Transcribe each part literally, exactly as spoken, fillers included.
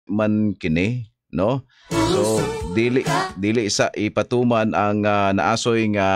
man kini, no? So dili dili sa ipatuman ang uh, naasoy nga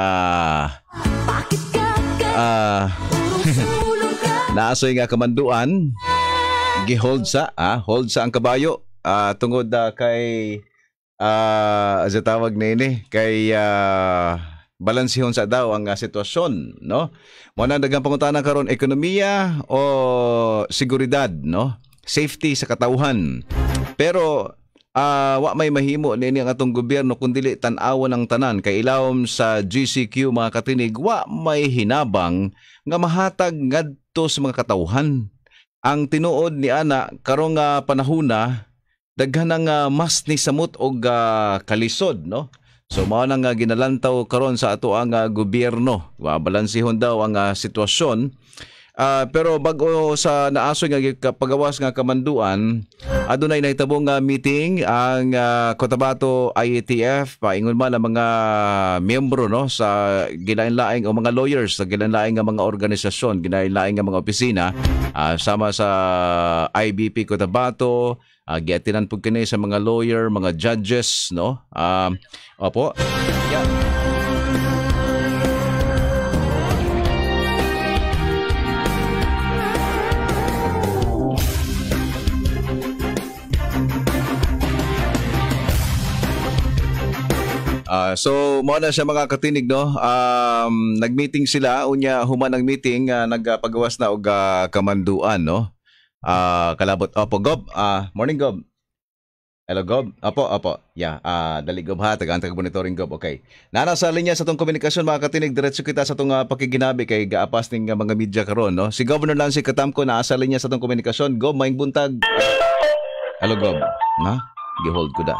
uh, naasoy nga kamanduan gihold sa ah, hold sa ang kabayo uh, tungod uh, kay ah uh, sa tawag nini kay uh, balansihon sa daw ang uh, sitwasyon, no? Mo na daghang pangutana karon, ekonomiya o seguridad, no? Safety sa katawhan. Pero uh, wa may mahimo nini ang atong gobyerno kundili tan-awon ang tanan kay ilawom sa G C Q mga katinig, wa may hinabang nga mahatag ngadto sa mga katawhan. Ang tinuod ni ana karong uh, panahona daghan nga uh, mas ni samot og uh, kalisod, no? So mao nang uh, ginalantaw karon sa ato ang uh, gobyerno. Wa balansihon daw ang uh, sitwasyon. Uh, pero bago sa naasoy nga pagawas nga kamanduan, adunay nahitabong nga meeting ang uh, Cotabato I A T F paingon man ang mga miyembro, no, sa gilain-laing o mga lawyers sa gilain-laing nga mga organisasyon, gilain-laing nga mga opisina uh, sama sa I B P Cotabato, uh, giatinan pud kini sa mga lawyer, mga judges, no. Um uh, opo. Yeah. Uh, so mo na siya mga katinig, no. Um, nagmeeting sila unya human ang meeting uh, nagpagawas na og uh, kamanduan, no. Uh, kalabot opo Gob. Uh, morning Gob. Hello Gob. Opo opo. Yeah, uh, dali Gob ha, taga taga monitoring Gob. Okay. Nana sa linya sa tong komunikasyon mga katinig, diretso kita sa tong uh, pakiginabi kay gaapas ning uh, mga media karon, no. Si Governor Nancy Catamco naa sa linya sa tong komunikasyon. Gob, maayong buntag. Uh, hello Gob. Na? Gi-hold ko da.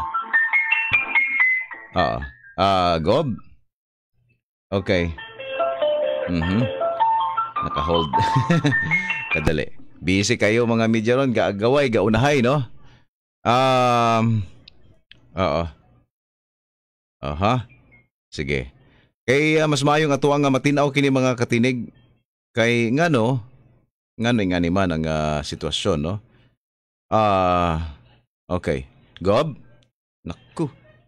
Oo. Ah, uh, Gob. Okay. Mhm. Naka-hold. Kadali. Busy kayo mga media ron, gaagaway, gaunahay, no? Um. Oo. Aha. Sige. Kay uh, mas maayong ato nga matinaw kini mga katinig kay ngano ngano nga ni man ang uh, sitwasyon, no? Ah, uh, okay. Gob. Naku.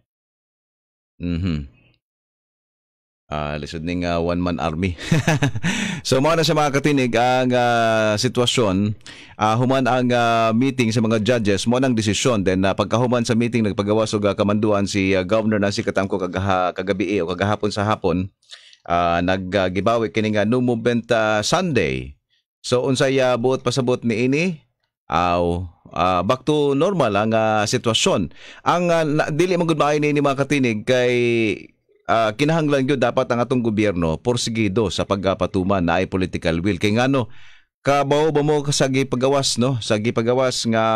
Mhm. Ah, uh, lisod ning uh, one-man army. So mo na sa mga katinig ang uh, sitwasyon, uh, human ang uh, meeting sa mga judges, mo nang desisyon, then uh, pagkahuman sa meeting nagpagawas og uh, kamanduan si uh, Governor Nancy Catamco kagaha, kagabi o kagahapon sa hapon, uh, naggibawi uh, kini nga no movement uh, Sunday. So unsay uh, buot pasabot ni ini? Aw, uh, back to normal ang uh, sitwasyon. Ang uh, dili man gud maayo ni mga katinig kay uh, kinahanglan gyud dapat ang atong gobyerno porsigido sa pagpatuman na ay political will. Kay ngano kabaw ba mo sa gipagawas, no? Sa gipagawas nga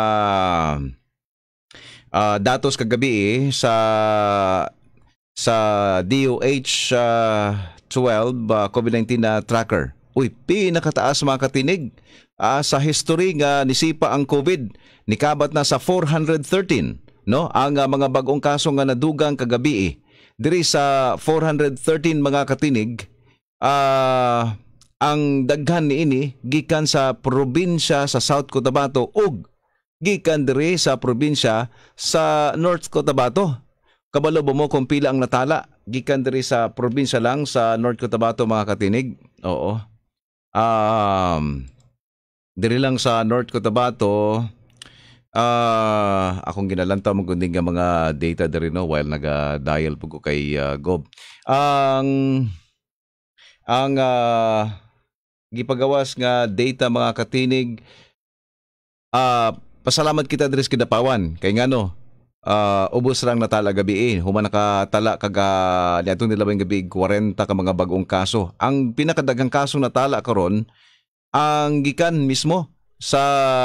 uh, datos kagabi eh, sa sa D O H uh, twelve uh, COVID nineteen na uh, tracker. Uy, pinakataas mga katinig. Uh, sa history nga nisipa ang COVID, nikabat na sa four hundred thirteen, no? Ang uh, mga bagong kaso nga nadugang kagabi eh. Diri sa four hundred thirteen mga katinig, uh, ang daghan niini gikan sa probinsya sa South Cotabato ug gikan diri sa probinsya sa North Cotabato. Kabalo ba mo kung pila ang natala gikan diri sa probinsya lang sa North Cotabato mga katinig? Oo. Um Diri lang sa North Cotabato, uh, akong ginalantaw magunding nga mga data diri, no, while naga-dial po ko kay uh, Gob. Ang ang uh, gipagawas nga data mga katinig, uh, pasalamat kita diri sa Kidapawan kay ngano uh, ubos rang natala gabi eh. Human nakatala kaga niadtong nilabing gabi forty ka mga bagong kaso. Ang pinakadaghang kaso natala karon ang gikan mismo sa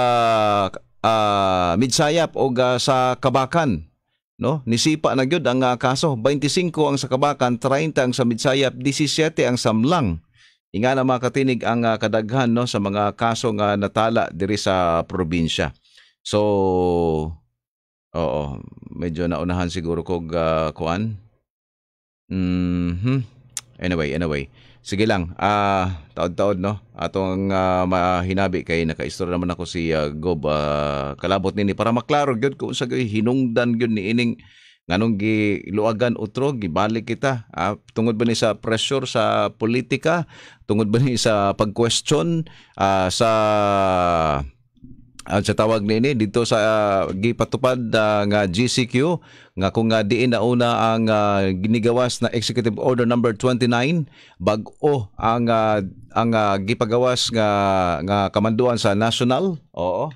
uh, Midsayap o uh, sa Kabakan, no? Nisipa na gyud ang uh, kaso, twenty-five ang sa Kabakan, thirty ang sa Midsayap, seventeen ang Samlang. Inga na mga katinig ang uh, kadaghan, no, sa mga kaso nga natala diri sa probinsya. So oo, medyo naunahan siguro kog uh, kuan. Mhm. Anyway, anyway. Sige lang. Ah, taod-taod no. Atong uh, mahinabi kay nakaistorya naman ako si uh, Gob uh, kalabot nini para maklaro gyud kung sa hinungdan gyud ni ining nganong giluagan utro gibalik kita. Ah, tungod ba ni sa pressure sa politika, tungod ba ni sa pag-question uh, sa at sa tawag nini dito sa uh, gipatupad uh, nga G C Q nga kung nga diin na una ang uh, ginigawas na Executive Order number twenty-nine bag-o ang uh, ang uh, gipagawas nga nga kamanduan sa national. Oo.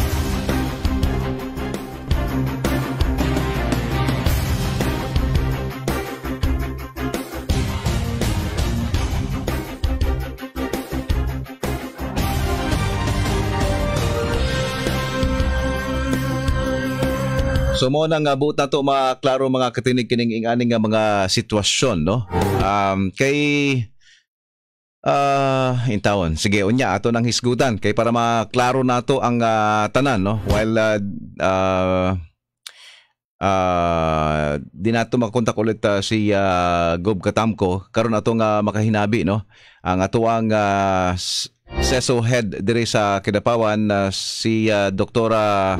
So mo nang uh, buta to maklaro mga katinig kining ingani nga mga sitwasyon no. Um kay uh, intawon sige unya ato nang hisgutan kay para maklaro nato ang uh, tanan no while uh, uh, uh, di nato makontak ulit uh, si uh, Gob Katamko karon ato nga makahinabi no ang ato ang uh, Seso head diri sa Kidapawan uh, si uh, Doktora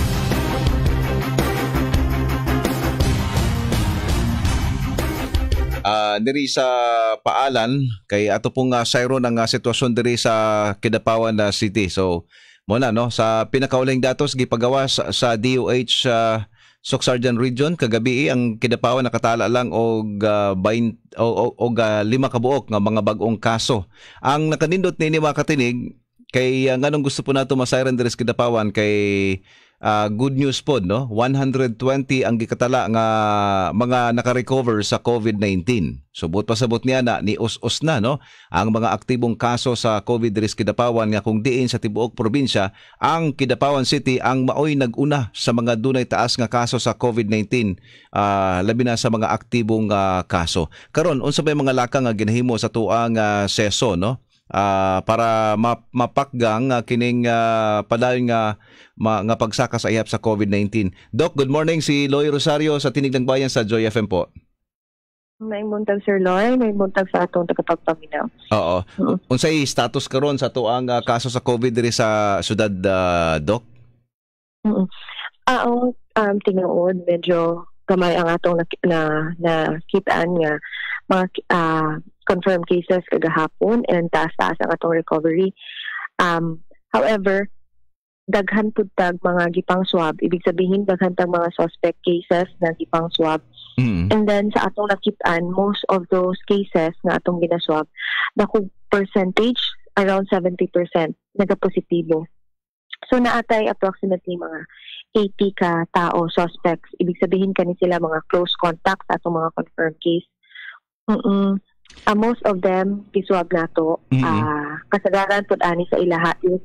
Uh, diri sa Paalan kay ato pong uh, sayro ng uh, sitwasyon diri sa Kidapawan uh, City. So mo na no sa pinakauling datos gipagawas sa, sa D O H uh, Soc-Sargent Region kagabi ang Kidapawan nakatala lang og uh, og, og uh, lima kabuok nga mga bag-ong kaso. Ang nakanindot nini mga katinig kay uh, nganong gusto po nato masayran diri sa Kidapawan kay Uh, good news po no one hundred twenty ang gikatala nga mga naka-recover sa COVID nineteen. Subot pasabot niya na ni us-us na no ang mga aktibong kaso sa COVID diri sa Kidapawan nga kung diin sa tibuok probinsya ang Kidapawan City ang maoy nag-una sa mga dunay taas nga kaso sa COVID nineteen uh, labi na sa mga aktibong uh, kaso. Karon unsa may mga lakang nga ginahimo sa tuang uh, seso no? Uh, para map mapakgang uh, kining uh, padayon nga ma, nga pagsaka sa ihap sa COVID nineteen. Doc, good morning, si Loy Rosario sa Tinig ng Bayan sa Joy F M po. May buntag Sir Loy, may buntag sa atong tagapagpaminaw. Oo. Uh-huh. Unsay status karon sa tuang uh, kaso sa COVID diri sa syudad uh, Doc? Mm. Ah, ang um, tinuod medyo gamay ang atong na na, na kitaan nga mga uh, confirmed cases kagahapon and taas-taas ang atong recovery. Um, however, daghan pud tag mga gipang swab, ibig sabihin daghan tag mga suspect cases na gipang swab. Mm-hmm. And then sa atong nakitaan, most of those cases na atong ginaswab, dako percentage around seventy percent nagapositibo. So naatay approximately mga eighty ka tao suspects. Ibig sabihin kani sila mga close contacts sa atong mga confirmed case. Mm-mm. Uh, most of them giswab nato. Mm-hmm. Uh, kasagaran pud ani sa ilaha is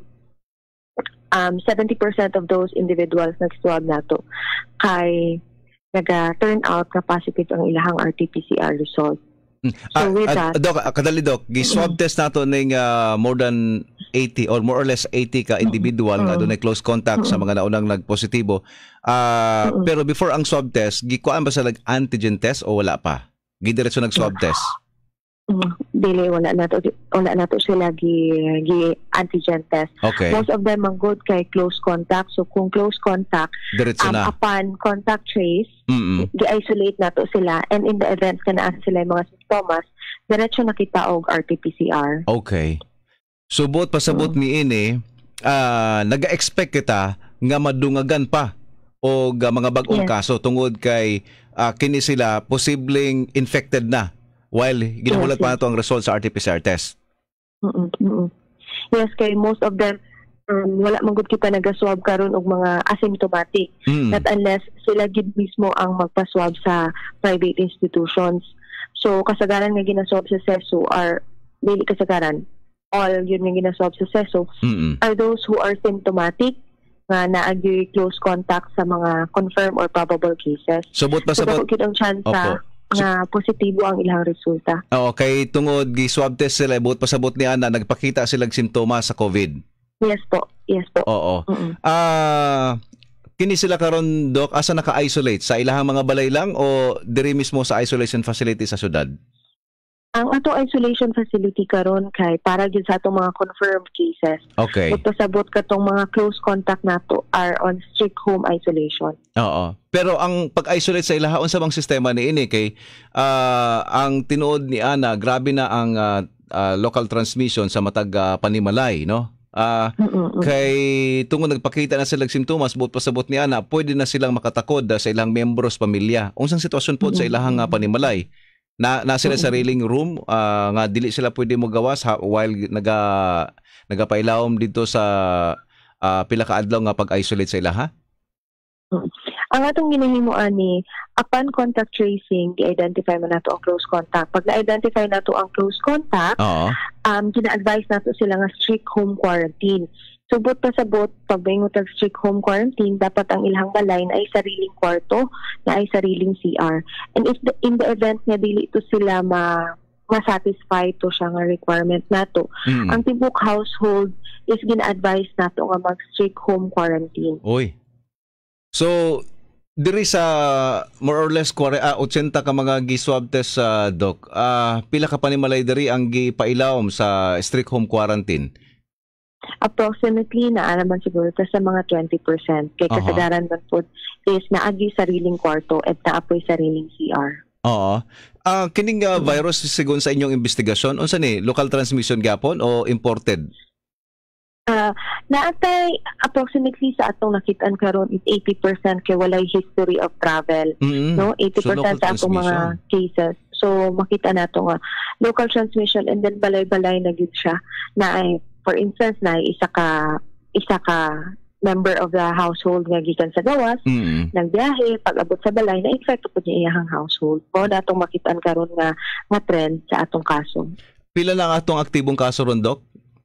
um, seventy percent of those individuals nagswab nato kay naga-turn out na positive ang ilahang R T P C R result. So uh, with uh, that, Doc, kadali Doc, gi-swab test nato ning uh, more than eighty or more or less eighty ka individual mm-hmm. nga dunay close contact mm-hmm. sa mga naunang nagpositibo. Uh, mm-hmm. Pero before ang swab test, gikuan ba sa like antigen test o wala pa? Gidiretso nag swab test. Mm, dili wala na to wala na to sila gi, gi antigen test. Okay. Most of them ang good kay close contact. So kung close contact, diretso um, na. Upon contact trace, mm-hmm. gi-isolate na to sila, and in the event ka na sila yung mga simptomas, diretso nakita og R T P C R. Okay. Subot pasabot mm-hmm. ni ini, uh, naga-expect kita nga madungagan pa o uh, mga bag-ong yes. kaso tungod kay uh, kini sila posibleng infected na. While ginahulat yes, pa yes. na ang result sa R T P C R test. Mm-mm, mm-mm. Yes, kay most of them, um, wala manggod kita nagaswab karon og mga asymptomatic. Mm. Not unless sila gid mismo ang magpaswab sa private institutions. So, kasagaran nga ginaswab sa SESO are, dili kasagaran, all yun nga ginaswab sa SESO, Mm-mm. are those who are symptomatic nga naagi close contact sa mga confirmed or probable cases. So, but pasabot? So, kitang chance sa nga positibo ang ilang resulta. Oo, kay tungod gi-swab test sila buot pasabot niya na nagpakita silang simptomas sa COVID. Yes po. Yes po. Oo. Ah, uh, kini sila karon Doc asa naka-isolate sa ilahang mga balay lang o diri mismo sa isolation facility sa syudad? Ang ato isolation facility karon kay para gyud sa atong mga confirmed cases. Okay. Ug pasabot katong mga close contact nato are on strict home isolation. Oo. Pero ang pag-isolate sa ilaha unsa bang sistema ni ini kay ah, ang tinuod ni ana grabe na ang ah, ah, local transmission sa matag ah, panimalay, no? Ah, Mm-mm. kay tungod nagpakita na sila og simptomas buot pasabot ni ana, pwede na silang makatakod ah, sa ilang membros pamilya. Unsang sitwasyon po sa ilahang ah, panimalay? Na na sila sa sariling room ah, nga dili sila pwede mo gawas ha, while naga nagapailawom dito sa ah, pila ka adlaw nga pag-isolate sa ilaha? Mm. Ang atong ginahimo ani upon contact tracing, i-identify man nato ang close contact. Pag na-identify nato ang close contact, Oo. um, gina-advise nato sila nga strict home quarantine. Subot pa sabot, pag may ngutag strict home quarantine, dapat ang ilang balay na ay sariling kwarto, na ay sariling C R. And if the, in the event nga dili ito sila ma ma-satisfy to siya nga requirement nato, Mm. ang tibok household is gina-advise nato nga mag-strict home quarantine. Oy. So diri sa more or less kware- ah, eighty ka mga gi-swab test sa doc. Ah, pila ka panimalay diri ang gipailawom sa strict home quarantine? Approximately naa naman siguro ta sa mga twenty percent kay Aha. kasagaran man po is naagi sariling kwarto at naapoy sariling C R. Oo. Ah, kining ah, virus sigon sa inyong investigasyon unsa ni local transmission gapon o imported? Ah, naatay approximately sa atong nakitaan karon is eighty percent kay walay history of travel. Mm. No, eighty So, percent local sa atong mga transmission. cases. So makita nato nga local transmission and then balay-balay na gyud siya na ay for instance na ay isa ka isa ka member of the household nga gikan sa gawas, Mm. nagbiyahe, pag-abot sa balay, na-infect po niya iyahang household. Mo datong makitaan karon nga nga trend sa atong kaso. Pila lang atong aktibong kaso ron, Doc?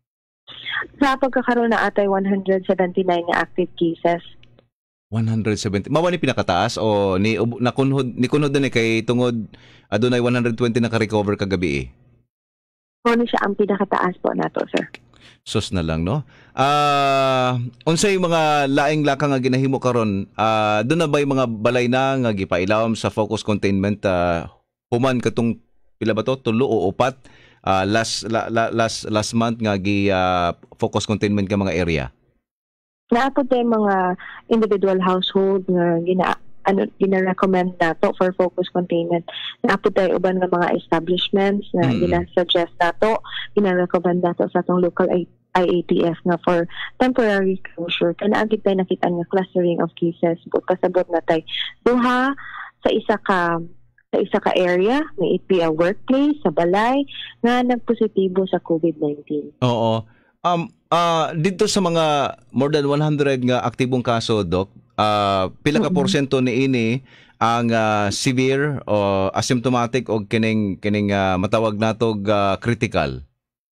Sa pagkakaroon na atay one hundred seventy-nine nga active cases. one hundred seventy. Mawa ni pinakataas o ni ub- nakunhod ni kunhod ni kay tungod adunay one hundred twenty na ka-recover kagabi eh. Mo siya ang pinakataas po nato, sir. Sus na lang, no? Ah, unsay mga laing laka nga ginahimo karon? Ah, doon na ba yung mga balay na nga gipailawom sa focus containment ah, human katong pila ba to? Tulo o upat ah, last la, la- last last month nga gi ah, focus containment ka mga area. Naapod tayo mga individual household nga gina ano gina-recommend nato for focus containment. Naapod tayo uban nga mga establishments na Mm. gina-suggest nato, gina-recommend nato sa atong local I A T F nga for temporary closure. Kana agid tayo nakita nga clustering of cases but pasabot na tayo duha sa isa ka sa isa ka area, may it be a workplace, sa balay, nga nagpositibo sa COVID nineteen. Oo. Um ah, dito sa mga more than one hundred nga aktibong kaso, Doc, ah, pila ka Mm-mm. porsyento ni ini ang ah, severe o asymptomatic o kining kining ah, matawag natog ah, critical?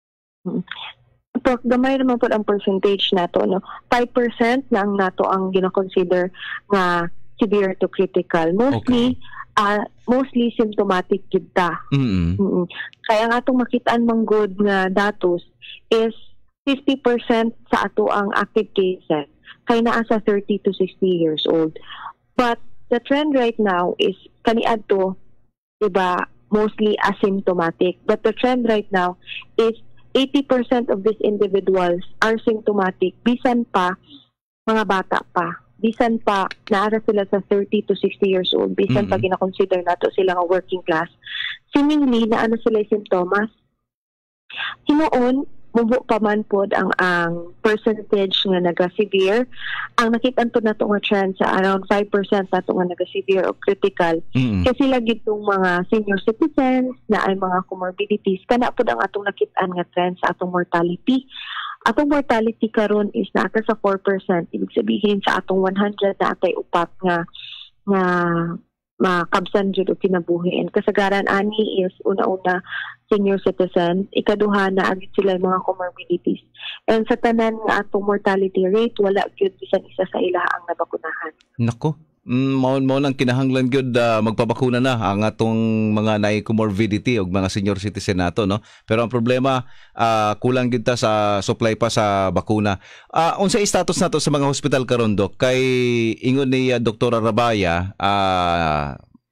So, gamay naman po ang percentage nato, no? five percent na ang nato ang gina-consider nga severe to critical. Mostly, ah mostly symptomatic gid ta. Mm. Mm. Kaya nga atong makitaan mang good nga datos is fifty percent sa ato ang active cases kay naa sa thirty to sixty years old. But the trend right now is kaniadto, diba, mostly asymptomatic. But the trend right now is eighty percent of these individuals are symptomatic. Bisan pa, mga bata pa. Bisan pa, naara sila sa thirty to sixty years old. Bisan pa Mm-mm. gina-consider nato sila nga working class. Seemingly, naano sila yung simptomas. Hinoon, mubo pa man pod ang ang percentage nga naga-severe. Ang nakitaan po nato nga trend sa around five percent nato nga naga-severe o critical. Mm. Kasi lagi itong mga senior citizens na ay mga comorbidities, kana po ang atong nakitaan nga trend sa atong mortality. Atong mortality karon is naata sa four percent. Ibig sabihin sa atong one hundred na atay upat nga nga makabsan jud o kinabuhi. And kasagaran ani is una-una senior citizen, ikaduha na agit sila yung mga comorbidities. And sa tanan nga atong mortality rate, wala gyud bisan isa sa ila ang nabakunahan. Nako. Mm, mao mao lang kinahanglan gyud ah, magpabakuna na ang atong mga naay comorbidity og mga senior citizen nato, no. Pero ang problema ah, kulang gyud ta sa supply pa sa bakuna. Ah, unsa status nato sa mga hospital karon, Doc? Kay ingon ni uh, Doktor Rabaya, ah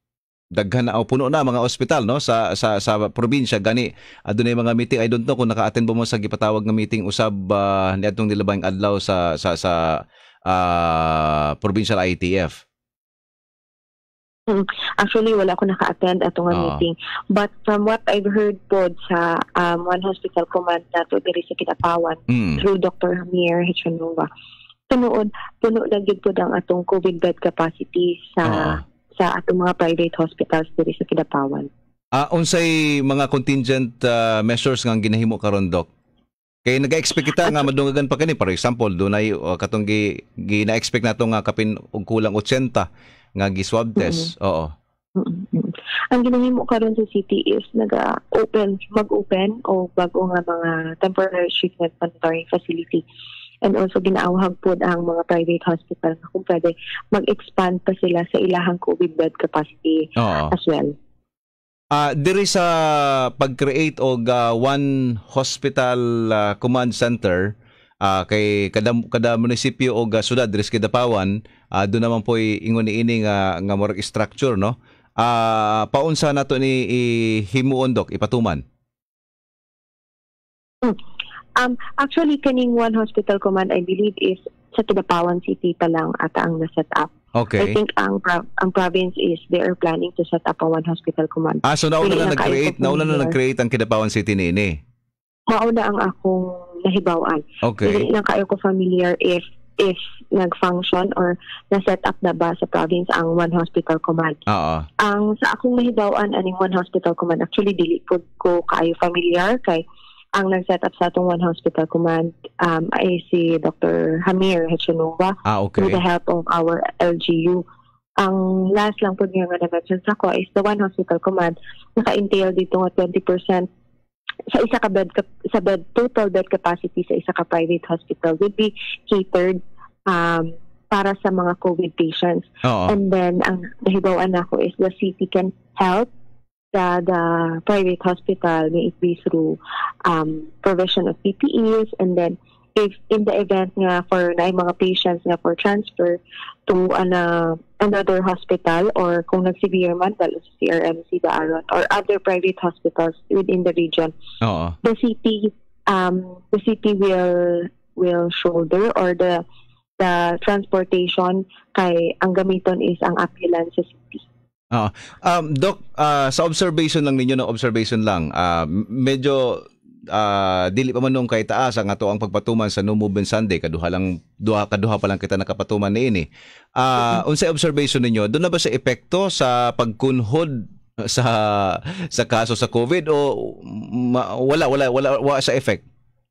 daghan na o puno na mga ospital no sa sa sa probinsya gani adunay mga meeting. I don't know kung naka-attend ba mo sa gipatawag nga meeting usab uh, niadtong nilabang adlaw sa sa sa uh, provincial I T F. Mm. Actually, wala ako naka-attend atong nga Oo. meeting. But from what I've heard po sa um, One Hospital Command nato diri sa Kidapawan Mm. through Doctor Hamir Hechanova, tunood, puno na gyud po ang atong COVID bed capacity sa Oo. sa atong mga private hospitals diri sa Kidapawan. Ah, unsay mga contingent uh, measures nga ginahimo karon, Doc? Kay nag-expect kita nga madungagan pa kani, for example, dunay uh, katong gi, gina-expect nato nga kapin og kulang eighty nga gi-swab test. Oo. Mm, mm. Ang ginahimo karon sa city is naga-open, mag-open o bago nga mga temporary treatment monitoring facility. And also ginaawhag po ang mga private hospital na kung pwede mag-expand pa sila sa ilahang COVID bed capacity Oo. as well. Ah, diri sa pag-create og uh, one hospital uh, command center ah, kay kada kada munisipyo og uh, syudad diri sa Kidapawan, uh, do naman po ingon niini nga nga murag structure no. Ah, paunsa nato ni himuon, Doc, ipatuman? Mm. Um, actually, kaning One Hospital Command, I believe, is sa Kidapawan City pa lang ata ang na-set up. I Okay. think ang pro- ang province is they are planning to set up a One Hospital Command. Ah, so nauna Dili na na kayo nag-create, po nauna na familiar. nag-create ang Kidapawan City niini. Mauna ang akong nahibawan. Okay. Dili lang kayo ko familiar if if nag-function or na-set up na ba sa province ang One Hospital Command. Oo. Ang sa akong nahibawan aning One Hospital Command, actually dili po ko kayo familiar kay ang nag-set up sa atong One Hospital Command um, ay si Doctor Hamir Hechanova Ah, okay. with the help of our L G U. Ang last lang po niya nga na-mention sa ko is the One Hospital Command naka-entail dito nga twenty percent sa isa ka bed cap- sa bed total bed capacity sa isa ka private hospital would be catered um, para sa mga COVID patients. Oo. And then ang nahibawan ako is the city can help the, the private hospital, may it be through um, provision of P P Es, and then if in the event nga for na mga patients nga for transfer to ana, another hospital or kung nag-severe man, dahil sa C R M C, Daaron, or other private hospitals within the region, Oo. the city um, the city will will shoulder or the the transportation kay ang gamiton is ang ambulance sa city. Oo. Um, Doc, ah, sa observation lang ninyo, no, observation lang, ah, m- medyo ah, dili pa man nung kay taas ang ato ang pagpatuman sa No Movement Sunday, kaduha lang duha kaduha pa lang kita nakapatuman niini. Ah, unsay observation ninyo? Doon na ba sa epekto sa pagkunhod sa sa kaso sa COVID o ma- wala wala wala wala sa effect?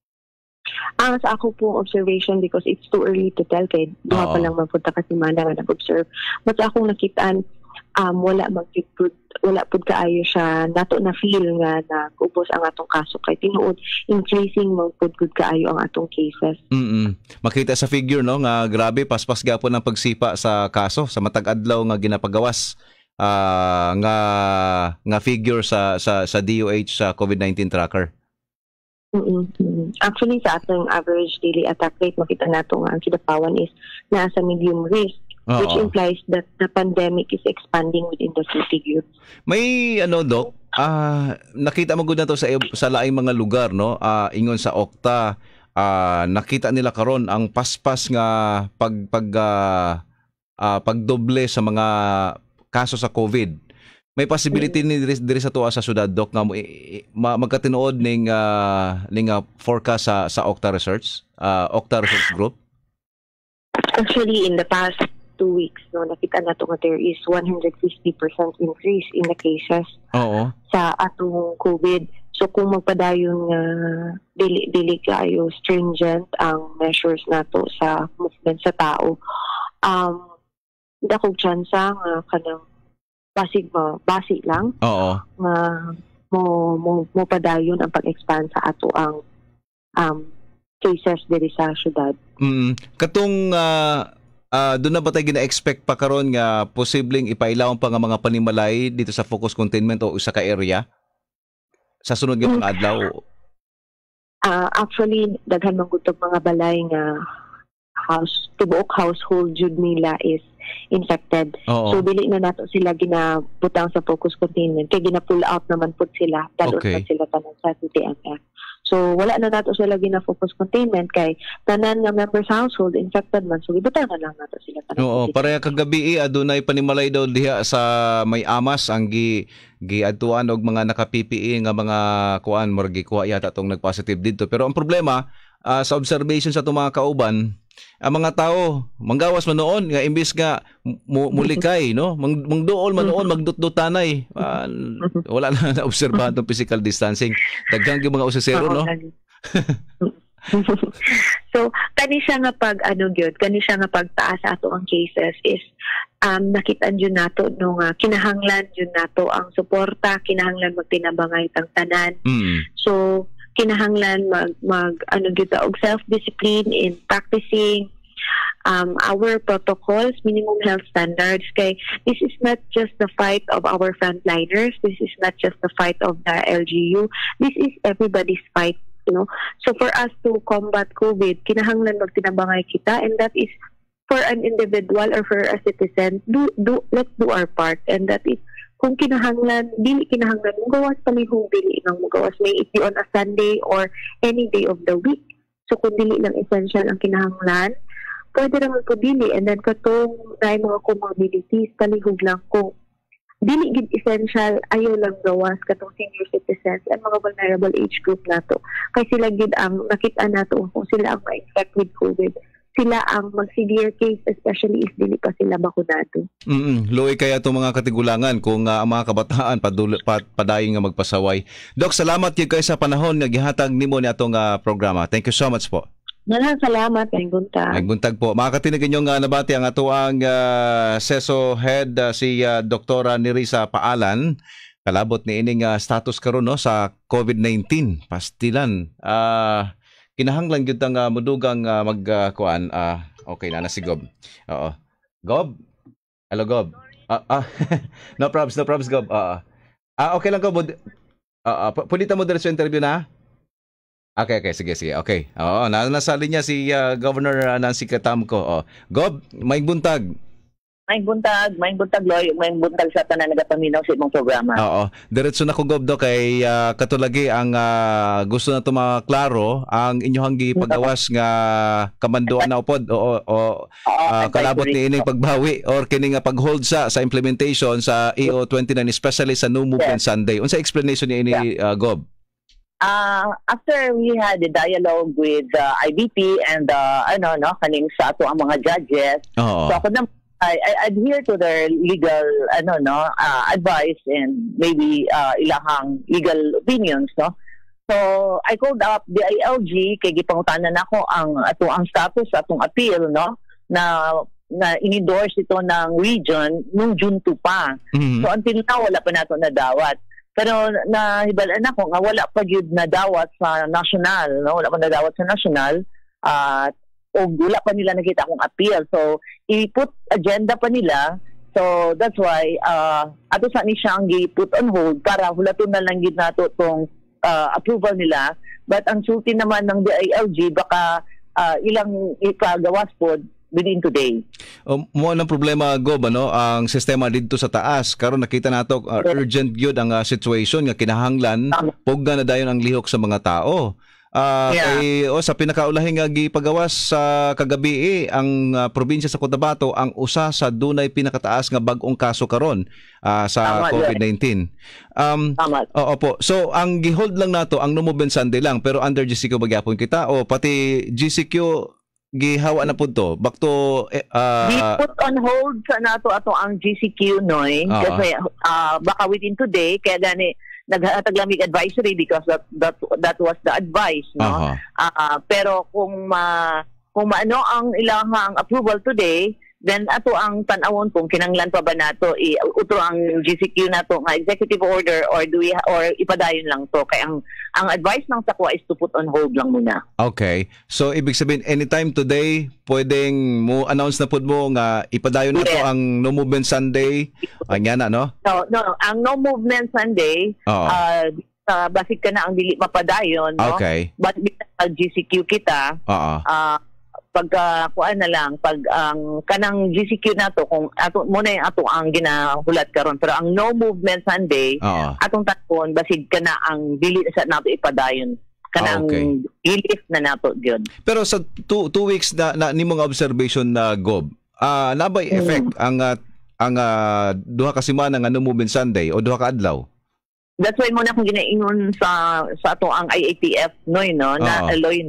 Ang sa ako pong observation, because it's too early to tell kay duha Oo. pa lang magpunta ka semana nga nag-observe. But sa akong nakitaan, um, wala magpud wala pud kaayo siya nato na feel nga na ubos ang atong kaso kay tinuod increasing man pud gud kaayo ang atong cases. Mm. Makita sa figure no nga grabe paspas gapon ang pagsipa sa kaso sa matag adlaw nga ginapagawas ah, nga nga figure sa sa sa D O H sa COVID nineteen tracker. Mm-mm. Mm. Actually, sa atong average daily attack rate, makita nato nga ang Kidapawan is nasa medium risk, which Oo. implies that the pandemic is expanding within the city group. May ano, Doc, ah nakita mo gud na to sa sa laing mga lugar no. Ah ingon sa Okta, ah nakita nila karon ang paspas nga pag pag ah, ah, pagdoble sa mga kaso sa COVID. May possibility ni diri, diri sa tuwa sa syudad, Doc, nga mo i- i- ma- magkatinuod ning ah, ning ah, forecast sa sa Okta Research, ah, Okta Research Group. Actually, in the past two weeks, no, nakita nato nga there is one hundred fifty percent increase in the cases Oo. sa atong COVID. So kung magpadayon nga dili dili kayo stringent ang measures nato sa movement sa tao, um dakong tsansa nga kanang basig mo basi lang Oo. nga mo mo mo padayon ang pag-expand sa ato ang um cases diri sa syudad. Mm, katong ah, ah, doon na ba tayo gina-expect pa karon nga posibleng ipailawon pa nga mga panimalay dito sa focus containment o isa ka area sa sunod nga mga adlaw? Ah, actually daghan man gud tong mga balay nga house tibuok household jud nila is infected. Oo. So dili na nato sila ginabutang sa focus containment kay gina-pull out naman pud sila dalon Okay. na sila tanan sa T T M F. So wala na nato sila gina-focus containment kay tanan nga members sa household infected man so ibutang na lang nato sila tanan. Oo, sa T T M F. pareha kagabi eh, adunay panimalay daw diha sa may amas ang gi giadtuan og mga naka-P P E nga mga kuan murag kuha yata tong nagpositive dito. Pero ang problema ah, sa observation sa itong mga kauban, ang mga tao manggawas man noon nga imbis nga mu- mulikay no Mang, mangduol man noon magdutdutanay Ah, wala na naobserbahan tong physical distancing daghang gyud mga usisero Oo, no. gani. So kani siya nga pag ano gyud kani siya nga pagtaas sa ato ang cases is um nakita-an jud nato no nga kinahanglan jud nato ang suporta kinahanglan magtinabangay tang tanan. Mm. So kinahanglan mag mag ano gyud ta, og self-discipline in practicing um, our protocols, minimum health standards. Kay this is not just the fight of our frontliners. This is not just the fight of the L G U. This is everybody's fight. You know, so for us to combat COVID, kinahanglan magtinabangay kita, and that is for an individual or for a citizen. Do do let's do our part, and that is kung kinahanglan, dili kinahanglan mugawas palihog dili nang mugawas may it be on a Sunday or any day of the week. So kung dili lang essential ang kinahanglan, pwede naman po dili. And then katong na mga comorbidities, palihog lang kung dili gid essential, ayaw lang gawas katong senior citizens and mga vulnerable age group nato. Kay sila gid ang nakita nato kung sila ang ma-infect with COVID. Sila ang mag-severe case, especially if dili pa sila bakunado. Mm. Luoy kaya itong mga katigulangan kung uh, ang mga kabataan padul- pa- padayon nga magpasaway. Doc, salamat gyud kay sa panahon nga gihatag nimo ni atong uh, programa. Thank you so much po. Maraming salamat, kay Buntag. Nagbuntag po. Mga katinig inyong uh, nabati ang ato ang uh, SESO head uh, si uh, Doktora Nerissa Paalan. Kalabot ni ining uh, status karon no sa COVID nineteen pastilan. Ah uh, kinahanglan gyud ang uh, mudugang uh, mag uh, kuan ah uh, okay na na si Gob. Oo. Gob. Hello Gob. Ah, ah. no problems, no problems Gob. Ah, uh, ah okay lang Gob. Ah, uh, uh, pwede ta mo dire sa interview na? Okay, okay, sige, sige. Okay. Oo, na nasa linya si uh, Governor uh, Nancy Catamco. Oh. Gob, may buntag. May buntag, may buntag Loy, may buntag sa tanan nagapaminaw sa imong programa. Oo. Diretso na ko Gob do kay uh, katulagi ang uh, gusto na to maklaro ang inyohang gipagawas nga kamanduan na upod o, o uh, kalabot ni ining pagbawi or kini nga paghold sa sa implementation sa E O twenty-nine especially sa No Movement Yes. Sunday. Unsa explanation ni ini uh, Gob? Uh, after we had a dialogue with uh, I B P and uh, ano no kaning sa ato ang mga judges, Oo. so ako na I, I adhere to their legal ano no uh, advice and maybe uh, ilahang legal opinions no. So I called up the I L G kay gipangutanan nako ang ato ang status sa atong appeal no na na in-endorse ito ng region nung June two pa. Mhm. So until now wala pa nato na dawat. Pero nahibalaan ako nga wala pa gyud na dawat sa national no wala pa na dawat sa national at o wala pa nila nakita akong appeal. So i-put agenda pa nila. So that's why uh ato sa ni siyang gi-put on hold para hulaton na lang gid nato tong uh, approval nila. But ang sulti naman ng D I L G baka uh, ilang ikagawas pod within today. Um, mo ang problema Gob ano ang sistema didto sa taas karon nakita nato uh, urgent gyud ang uh, situation nga kinahanglan pugga na dayon ang lihok sa mga tao. Ah Yeah. kay o sa pinakaulahing nga gipagawas sa kagabi eh, ang uh, probinsya sa Cotabato ang usa sa dunay pinakataas nga bag-ong kaso karon ah, sa Tama, COVID nineteen. Um Tama. Oo po. So ang gihold lang nato ang No Movement Sunday lang pero under G C Q magyapon kita o pati G C Q gihawa na pud to back to eh, ah, We put on hold sa nato ato ang G C Q noy Oo. kasi uh, baka within today kaya gani naghataglamig advisory because that that that was the advice no. aha. Ah, pero kung ma kung maano ang ilahang approval today, then ato ang tan-awon kung kinanglan pa ba nato i-utro ang G C Q nato nga executive order or do we or ipadayon lang to kay ang ang advice ng sakwa is to put on hold lang muna. Okay. So ibig sabihin anytime today pwedeng mo announce na pud mo nga ipadayon na to Yes. ang No Movement Sunday. Anya na no? No, no, ang No Movement Sunday Oo. uh, uh, basig ka na ang dili mapadayon no. Okay. But sa G C Q kita Oo. uh, pagka kuan na lang pag ang kanang G C Q nato kung ato mo na yung ato ang ginahulat karon, pero ang no movement Sunday Oo. atong taton basig kana ang dili sa nato ipadayon kanang Ah, okay. ilif na nato gyud. Pero sa two, two weeks na, na nimong observation na Gob, ah nabay effect ang ah, ang ah, duha ka semana nga no movement Sunday o duha ka adlaw? That's why mo na akong ginaingon sa sa ato ang I A T F noy no na Oo. aloy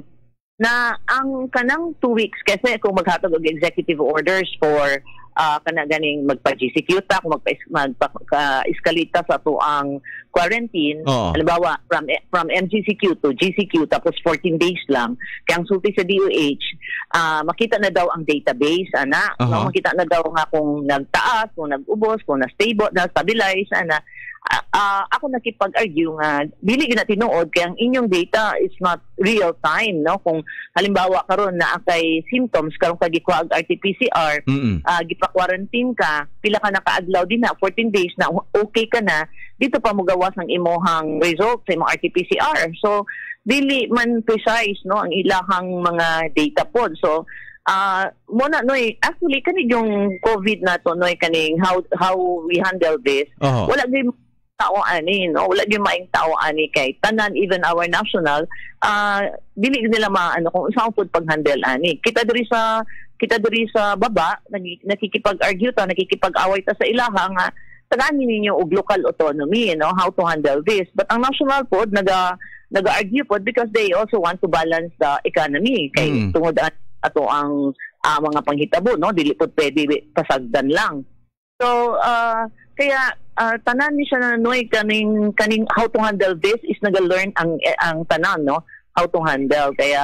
na ang kanang two weeks kasi kung maghatag og executive orders for uh, kana ganing magpa-G C Q ta kung magpa-escalate ta sa ato ang quarantine, Oo. halimbawa from from M G C Q to G C Q tapos fourteen days lang kaya ang sulti sa D O H uh, makita na daw ang database ana Uh-huh. no? Makita na daw nga kung nagtaas, kung nag-ubos, kung na-stable, na-stabilize ana. Uh, uh, ako nakipag-argue nga dili gyud na tinuod kaya ang inyong data is not real time no kung halimbawa karon na kay symptoms karon ka gikuha og R T P C R Mm. uh, gipa-quarantine ka pila ka nakaadlaw din na fourteen days na okay ka na dito pa mo gawas ang imuhang result sa imong R T P C R so dili man precise no ang ilahang mga data pod so uh, mo na noy actually kani yung COVID na to noy kaning how how we handle this Oho. wala gyud tao ani no wala gyud maing tao ani kay tanan even our national uh, dili nila maano kung saan pud pag-handle ani kita diri sa kita diri sa baba nag- nakikipag-argue ta nakikipag-away ta sa ilaha nga tagani ninyo og local autonomy you know how to handle this but ang national pod naga naga-argue pod because they also want to balance the economy kay Mm. tungod at- ato ang ah, mga panghitabo no dili pod pwede pasagdan lang so uh, kaya uh, tanan ni siya na noy kaning kaning how to handle this is naga-learn ang eh, ang tanan no how to handle kaya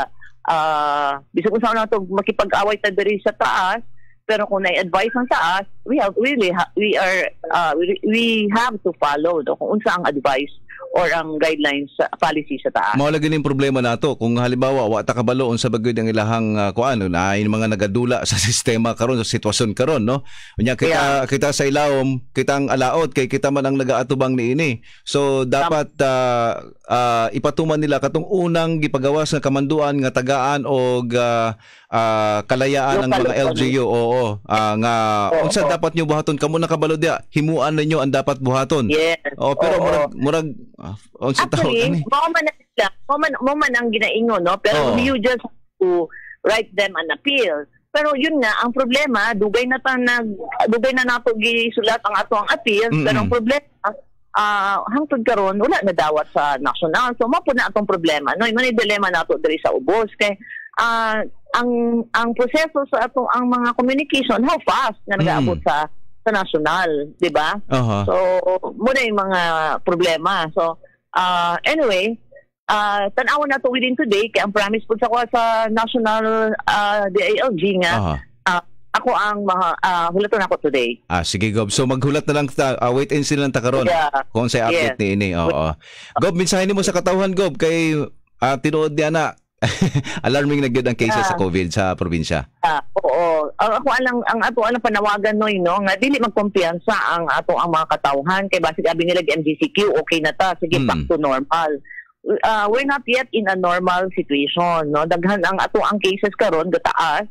uh, bisag kung saan nato makipag-away ta diri sa taas pero kung na-advise ang taas we have really ha- we are uh, we, we have to follow no kung unsa ang advice or ang guidelines sa policy sa taas. Mao lagi ning problema nato kung halimbawa wa ta kabalo unsa ba gyud ang ilahang uh, kuan na ay mga nagadula sa sistema karon sa sitwasyon karon no. Unya kita Yeah. kita sa ilawom kita ang alaot kay kita man ang nagaatubang niini. So dapat uh, uh, ipatuman nila katong unang gipagawas nga kamanduan nga tagaan og uh, uh, kalayaan ang Local mga L G U oo uh, nga Oo, unsa oo. dapat nyo buhaton kamo nakabalo dia himuan ninyo ang dapat buhaton. Yes. Oh, pero Oo. murag murag uh, unsa tawag Actually, ani? mo man na mo man, mo man ang ginaingon no pero Oo. you just have to write them an appeal. Pero yun nga ang problema dugay na ta nag dugay na nato gisulat ang ato ang appeal Mm-mm. pero ang problema ah hangtod karon wala na dawat sa national so mo po na atong problema no man dilema nato diri sa ubos kay ah ang ang proseso sa atong ang mga communication how fast nga nagaabot Mm. sa sa national di ba Aha. so muna yung mga problema so uh, anyway uh, tanawan na to within today kaya ang promise po sa ko sa national uh, D A L G nga Aha. uh, ako ang mga uh, hulaton ako today. Ah, sige Gob. So maghulat na lang ta, ah, wait and see lang ta karon. Yeah. Kung sa update Yes. ni ini. Oo. Gob, mensahe nimo sa katawhan Gob kay ah, tinuod niya na alarming na gyud ang cases sa Yeah. COVID sa probinsya. Ah, oo. Ang ako alang ang ato alang panawagan noy no nga dili magkumpiyansa ang ato ang mga katawhan kay basig abi nila M G C Q okay na ta sige Mm. back to normal. Uh, we're not yet in a normal situation no daghan ang ato ang cases karon gataas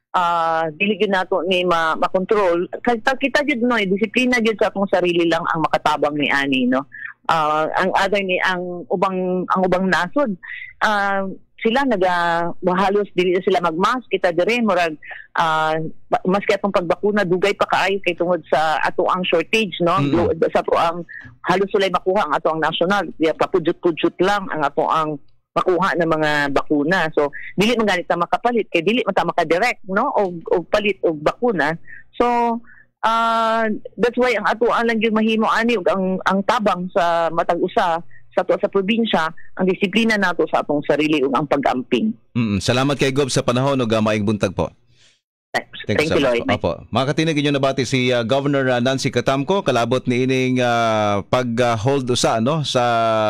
ah dili gyud nato ni ma- makontrol kita kita gyud no disiplina gyud sa atong sarili lang ang makatabang ni ani no Ah, ang other ni ang ubang ang ubang nasod ah sila naga halos dili na sila magmask kita diri murag ah maski atong pagbakuna dugay pa kaayo kay tungod sa ato ang shortage no Mm. Glo- sa ato ang halos sulay makuha ang ato ang national diya papudyot-pudyot lang ang ato ang makuha ng mga bakuna. So dili man ganit ta makapalit kay dili man ta maka-direct no og og palit og bakuna. So uh, that's why ang ato lang gyud mahimo ani og ang ang tabang sa matag usa sa ato sa probinsya ang disiplina nato sa atong sarili ug ang pag-amping. Mm. Salamat kay Gob sa panahon ug ah, maayong buntag po. Thanks. Thank, Thank you so you, Lloyd. much. Opo. Mga katinig inyo nabati si ah, Governor ah, Nancy Catamco kalabot ni ining ah, pag-hold usa no sa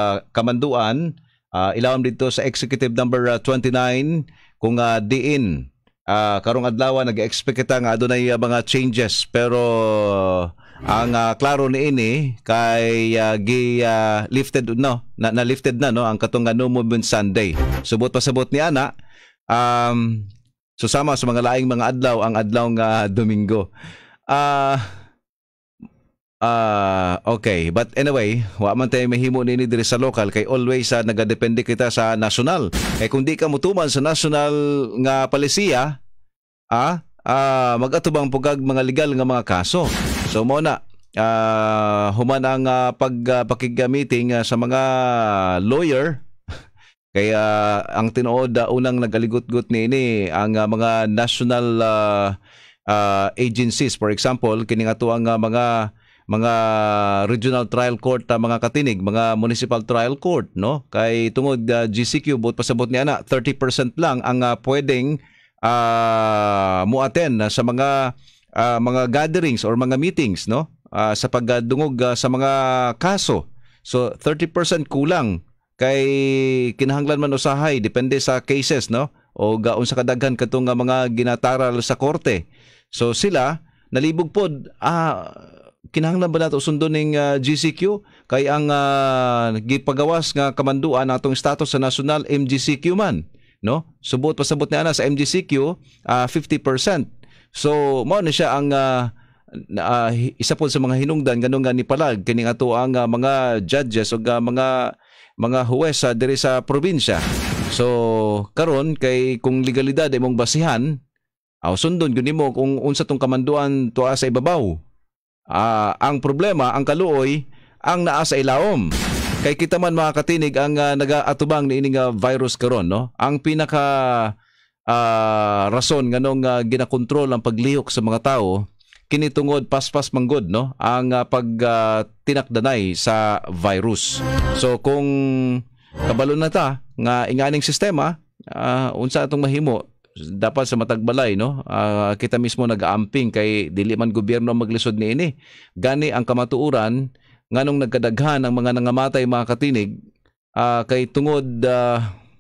kamanduan. Uh, ilawom dito sa executive number uh, twenty-nine kung uh, diin uh, karong adlaw nag-expect kita nga adunay uh, mga changes pero uh, ang uh, klaro ni ini kay uh, gi uh, lifted no na, na lifted na no ang katong uh, no movement Sunday subot pasabot ni ana um So sama sa mga laing mga adlaw ang adlaw nga Domingo. Ah uh, Ah, uh, okay. But anyway, wa man tayo mahimo nini diri sa local kay always uh, nagadepende kita sa national. Kay kung di ka mutuman sa national nga palisiya, ah, ah mag-atubang pugag mga legal nga mga kaso. So mo na uh, human ang uh, pagpakig-meeting uh, sa mga lawyer. Kaya uh, ang tinuod uh, unang nagaligot-got niini ang uh, mga national uh, uh, agencies, for example, kining ato ang uh, mga mga regional trial court uh, mga katinig, mga municipal trial court, no? Kay tungod uh, G C Q bot pasabot ni ana thirty percent lang ang uh, pwedeng uh, muaten uh, sa mga uh, mga gatherings or mga meetings, no? Uh, sa pagdungog uh, sa mga kaso. So thirty percent kulang kay kinahanglan man usahay depende sa cases, no? O gaon sa kadaghan katong uh, mga ginataral sa korte. So sila nalibog pod ah kinahanglan ba nato sundon ning uh, G C Q kay ang uh, gipagawas nga kamanduan atong status sa national M G C Q man, no? Subot pasabot ni ana sa M G C Q uh, fifty percent. So mao ni siya ang uh, uh, isa pod sa mga hinungdan nganong nga ni palag kining ato ang uh, mga judges o uh, mga mga huwes uh, diri sa probinsya. So karon kay kung legalidad imong basihan, aw sundon gyud nimo kung unsa tong kamanduan tuwa sa ibabaw. Uh, ang problema, ang kaluoy, ang naa sa ilawom. Kay kita man mga katinig ang uh, nagaatubang ni ining uh, virus karon, no? Ang pinaka uh, rason nganong uh, ginakontrol ang paglihok sa mga tao kini tungod paspas manggod, no? Ang uh, pag uh, tinakdanay sa virus. So kung kabalo na ta nga inganing sistema, uh, unsa atong mahimo? Dapat sa matagbalay, no? Uh, kita mismo nag-aamping kay dili man gobyerno maglisod ni ini. Gani ang kamatuuran nganong nagkadaghan ang mga nangamatay mga katinig uh, kay tungod uh,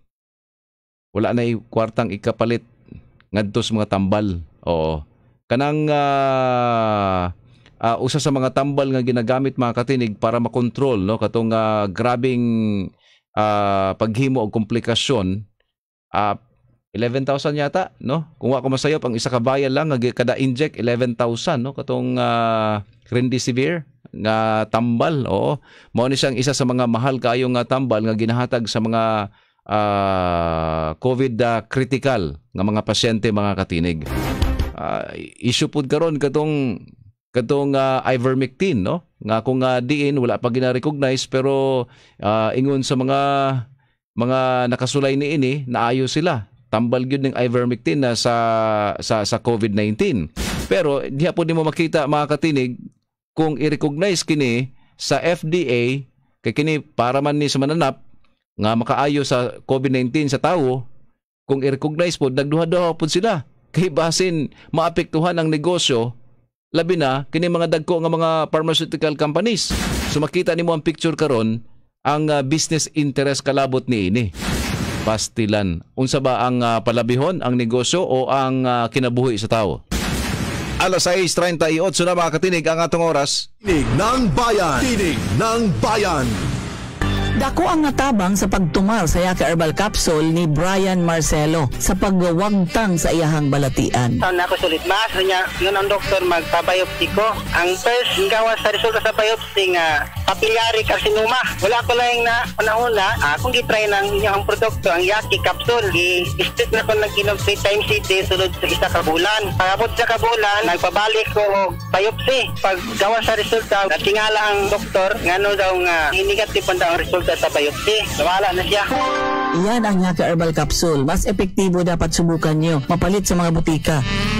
wala na kwartang ikapalit ngadto sa mga tambal. Oo. Kanang uh, uh, usa sa mga tambal nga ginagamit mga katinig para makontrol, no? Katong uh, grabing uh, paghimo og komplikasyon, uh, eleven thousand yata, no? Kung wa ko masayop ang isa ka bayan lang nga kada inject eleven thousand, no? Katong uh, Remdesivir nga tambal, oo. Mao ni siyang isa sa mga mahal kaayo nga tambal nga ginahatag sa mga uh, COVID uh, critical nga mga pasyente mga katinig. Uh, issue pud karon katong katong uh, ivermectin, no? Nga kung uh, diin wala pa gina-recognize pero uh, ingon sa mga mga nakasulay ni ini naayo sila. Tambal gyud ning ivermectin na sa sa sa COVID nineteen. Pero diha po nimo makita mga katinig kung i-recognize kini sa F D A kay kini para man ni sa mananap nga makaayo sa COVID nineteen sa tawo, kung i-recognize po nagduha-duha po sila kay basin maapektuhan ang negosyo labi na kini mga dagko nga mga pharmaceutical companies. So makita nimo ang picture karon ang uh, business interest kalabot ni ini. Pastilan. Unsa ba ang uh, palabihon, ang negosyo o ang uh, kinabuhi sa tao? alas sais treinta y ocho na mga katinig ang atong oras. Tinig ng Bayan! Tinig ng Bayan! Dako ang natabang sa pagtumal sa Yaka Herbal Capsule ni Brian Marcelo sa pagwawagtang sa iyahang balatian. Saan ako sulit mas niya yun ang doktor magpabiopsy ko. Ang first gawa sa resulta sa biopsy nga papillary carcinoma. Wala ko lang na panahon na ah, kung gitry ng inyong produkto ang Yaki Capsule. I-split na ko nag-inom three times a day sulod sa isa ka bulan. Pagabot sa kabulan, nagpabalik ko biopsy. Pag gawa sa resulta, natingala ang doktor ngano daw nga negative pa daw ang resulta sa biopsy. Nawala na siya. Iyan ang Yaka Herbal Capsule. Mas epektibo dapat subukan nyo. Mapalit sa mga butika.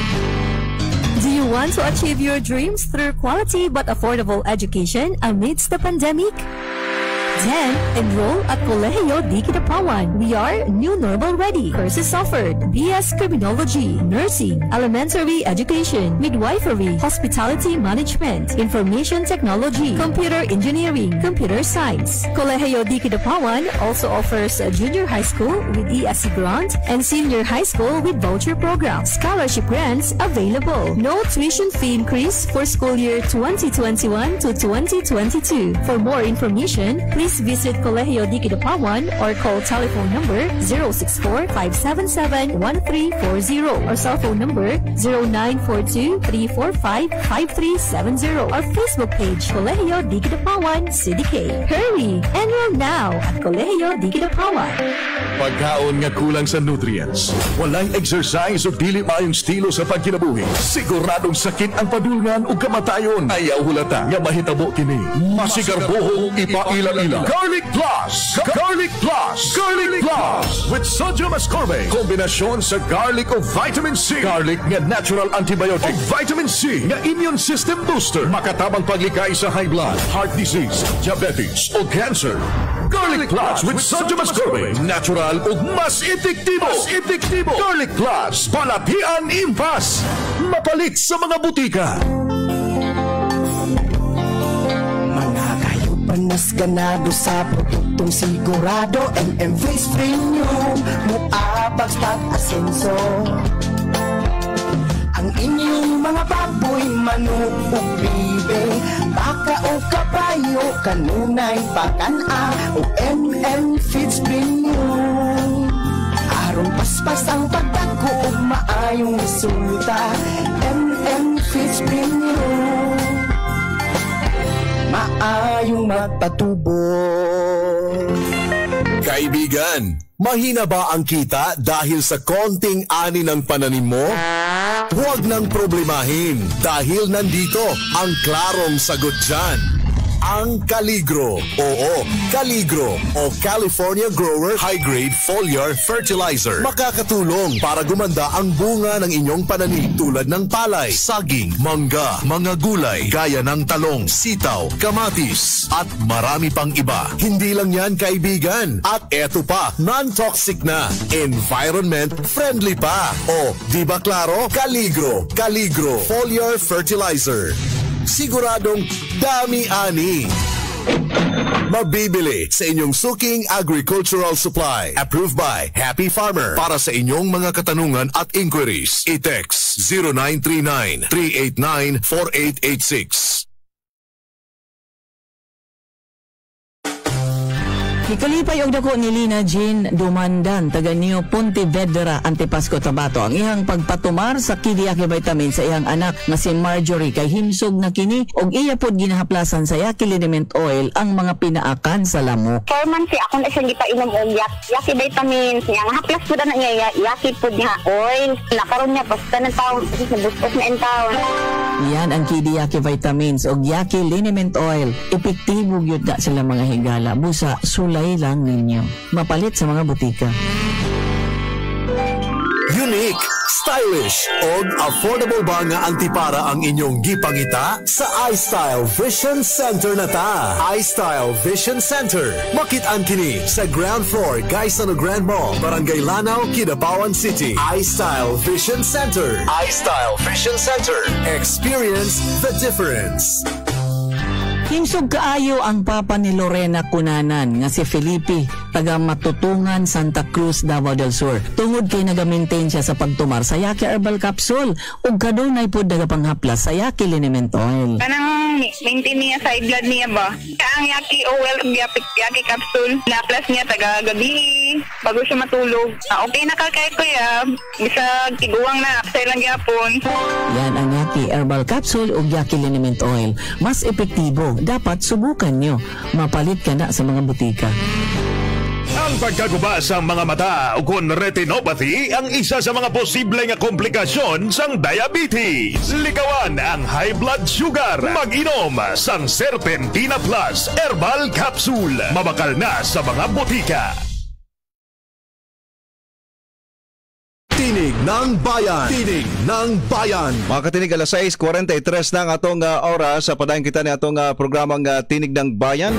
Do you want to achieve your dreams through quality but affordable education amidst the pandemic? Then, enroll at Colegio D. Kidapawan. We are new normal ready. Courses offered: B S Criminology, Nursing, Elementary Education, Midwifery, Hospitality Management, Information Technology, Computer Engineering, Computer Science. Colegio D. Kidapawan also offers a junior high school with E S C grant and senior high school with voucher program. Scholarship grants available. No tuition fee increase for school year twenty twenty-one to twenty twenty-two. For more information, please Please visit Colegio D. Kidapawan or call telephone number zero six four, five seven seven, one three four zero or cell phone number zero nine four two, three four five, five three seven zero or Facebook page Colegio D. Kidapawan, C D K. Hurry! Enroll now at Colegio D. Kidapawan. Pagkaon nga kulang sa nutrients, walang exercise o dili maayong estilo sa pagkinabuhi, siguradong sakit ang padulngan o kamatayon. Ayaw hulata nga mahitabo kini. Masigarbohong ipaila-ila. Garlic Plus! Garlic Plus! Garlic Plus! With sodium ascorbate. Kombinasyon sa garlic o vitamin C. Garlic nga natural antibiotic. O vitamin C nga immune system booster. Makatabang paglikay sa high blood, heart disease, diabetes o cancer. Garlic Plus with sodium ascorbate. Natural o mas epektibo. Mas epektibo. Garlic Plus. Palatian impas. Mapalit sa mga butika. Mga kayo panas ganado sa produktong sigurado. M M Face Premium. Muabag sa asenso. Ang inyong mga baboy, manok o bibe, baka o kabayo, kanunay, pakana o M M Feeds Premium. Aron paspas ang pagdago o maayong resulta, M M Feeds Premium. Maayong magpatubo. Kaibigan, mahina ba ang kita dahil sa konting ani ng pananim mo? Huwag nang problemahin dahil nandito ang klarong sagot dyan. Ang Caligro. Oo, Caligro o California Grower High Grade Foliar Fertilizer. Makakatulong para gumanda ang bunga ng inyong pananim tulad ng palay, saging, mangga, mga gulay, gaya ng talong, sitaw, kamatis, at marami pang iba. Hindi lang yan, kaibigan. At eto pa, non-toxic na, environment friendly pa. O, di ba klaro? Caligro, Caligro Foliar Fertilizer. Siguradong dami-ani. Mabibili sa inyong suking agricultural supply. Approved by Happy Farmer. Para sa inyong mga katanungan at inquiries, i-text zero nine three nine, three eight nine, four eight eight six. Ikalipay og dako ni Lina Jean Dumandan, taga Neo Pontevedra, Antipasco, Tabato, ang ihang pagpatumar sa Kidiyaki vitamin sa ihang anak nga si Marjorie kay himsog na kini og iya pod ginahaplasan sa Yaki Liniment Oil ang mga pinaakan sa lamok. four months si ako na siyang gipainom og Yaki vitamins niya. Nga haplas po na niya Yaki pod niya oil. Nakaroon niya basta ng taon kasi nabustos na in taon. Yan ang Kidiyaki vitamins og Yaki Liniment Oil. Epektibo gyud na sila mga higala. Busa sulay lang ninyo. Mapalit sa mga butika. Unique, stylish, og affordable ba nga antipara ang inyong gipangita? Sa iStyle Vision Center na ta. iStyle Vision Center. Makit-an kini sa ground floor, Gaisano Grand Mall, Barangay Lanao, Kidapawan City. iStyle Vision Center. iStyle Vision Center. Experience the difference. Himsog kaayo ang papa ni Lorena Cunanan nga si Felipe, taga Matutungan, Santa Cruz, Davao del Sur. Tungod kay nagamaintain siya sa pagtumar sa Yaki Herbal Capsule ug kadunay pod nagapanghaplas sa Yaki Liniment Oil. Kanang maintain niya sa blood niya ba? Ang Yaki Oil ug Yaki Capsule, na-plus niya taga gabi bago siya matulog. Ah, okay na kakay ko ya. Bisa tiguang na sa ilang gyapon. Yan ang Yaki Herbal Capsule ug Yaki Liniment Oil. Mas epektibo, dapat subukan nyo. Mapalit ka na sa mga butika. Ang pagkaguba sa mga mata o kung retinopathy ang isa sa mga posible nga komplikasyon sang diabetes. Ligawan ang high blood sugar. Mag-inom sang Serpentina Plus Herbal Capsule. Mabakal na sa mga butika. Tinig ng Bayan. Tinig ng Bayan. Mga katinig, alas sais forty-three na ang atong uh, oras sa padayon kita ni atong uh, programang uh, Tinig ng Bayan.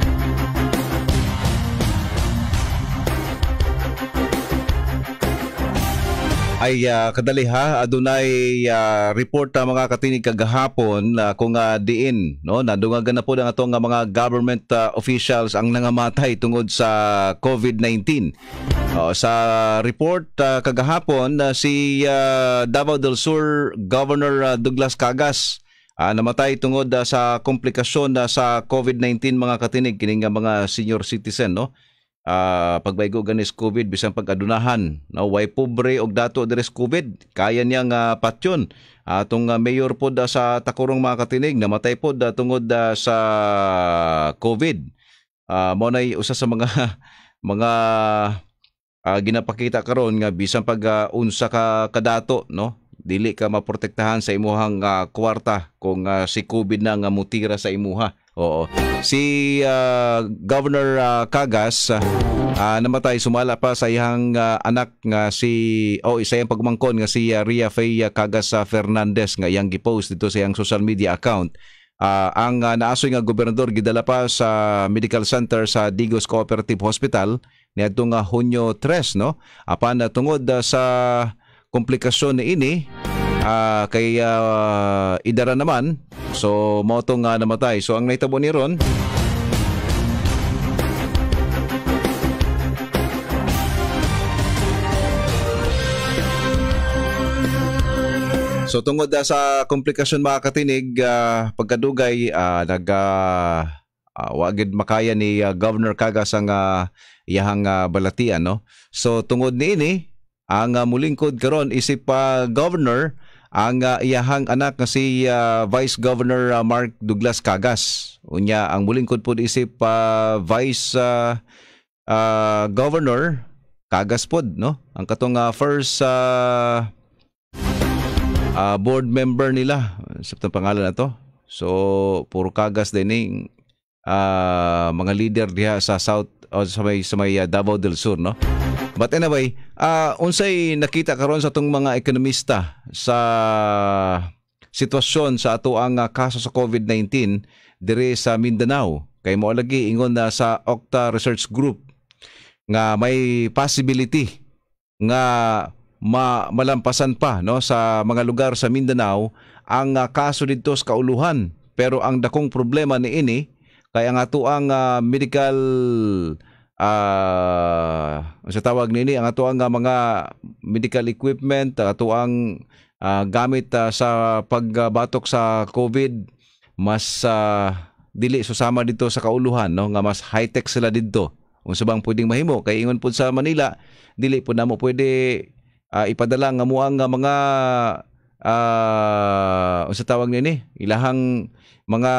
Ay uh, kadali ha, adunay uh, report uh, mga katinig kagahapon uh, kung uh, diin no nadungagan na po ang atong uh, mga government uh, officials ang nangamatay tungod sa COVID nineteen. Uh, sa report uh, kagahapon uh, si uh, Davao del Sur Governor uh, Douglas Cagas uh, namatay tungod uh, sa komplikasyon uh, sa COVID nineteen mga katinig kining nga mga senior citizen no. Uh, pagbaygo ganis COVID bisan pag-adunahan no way pobre og dato deres COVID kaya niyang uh, patyon atong uh, mayor pod uh, sa Tacorong mga katinig namatay pod uh, tungod uh, sa COVID. Uh, mo nay usa sa mga mga uh, ginapakita karon nga bisan pag uh, unsa ka kadato no dili ka maprotektahan sa imuhang uh, kwarta kung uh, si COVID na nga mutira sa imuha. Oo. Si uh, Governor uh, Cagas uh, uh, namatay sumala pa sa iyang uh, anak nga si o oh, isa yang pagmangkon nga si uh, Ria Faye uh, Cagas uh, Fernandez nga iyang gipost dito sa iyang social media account. Uh, ang uh, naasoy nga gobernador gidala pa sa medical center sa Digos Cooperative Hospital niadtong uh, Hunyo tres no. Apan uh, tungod uh, sa komplikasyon ni ini uh, kay uh, idara naman so mo tong uh, namatay. So ang naitabo ni ron so tungod uh, sa komplikasyon mga katinig uh, pagkadugay uh, nag uh, uh, wagid makaya ni uh, Governor Cagas ang uh, iyahang uh, balatian no. So tungod ni ini ang uh, mulingkod karon isip pa uh, governor ang uh, iyahang anak nga si uh, Vice Governor uh, Mark Douglas Cagas. Unya ang mulingkod pod isip pa uh, Vice uh, uh, Governor Cagas pod no. Ang katong uh, first uh, uh, board member nila sa pangalan na to. So puro Cagas din ning uh, mga leader diha sa South o sa may, sa may uh, Davao del Sur no. But anyway, uh, unsay nakita karon sa tong mga ekonomista sa sitwasyon sa ato ang uh, kaso sa COVID nineteen dire sa Mindanao. Kay mo lagi ingon na sa Octa Research Group nga may possibility nga ma malampasan pa no sa mga lugar sa Mindanao ang uh, kaso didto sa kauluhan. Pero ang dakong problema ni ini kay ang ato ang uh, medical uh, sa tawag nini ang ato ang uh, mga medical equipment, ato ang uh, gamit uh, sa pagbatok sa COVID mas uh, dili susama dito sa kauluhan no nga mas high-tech sila didto. Unsa bang pwedeng mahimo kay ingon pud sa Manila dili pud namo pwede uh, ipadala nga mo ang uh, mga uh, unsa tawag nini ilahang mga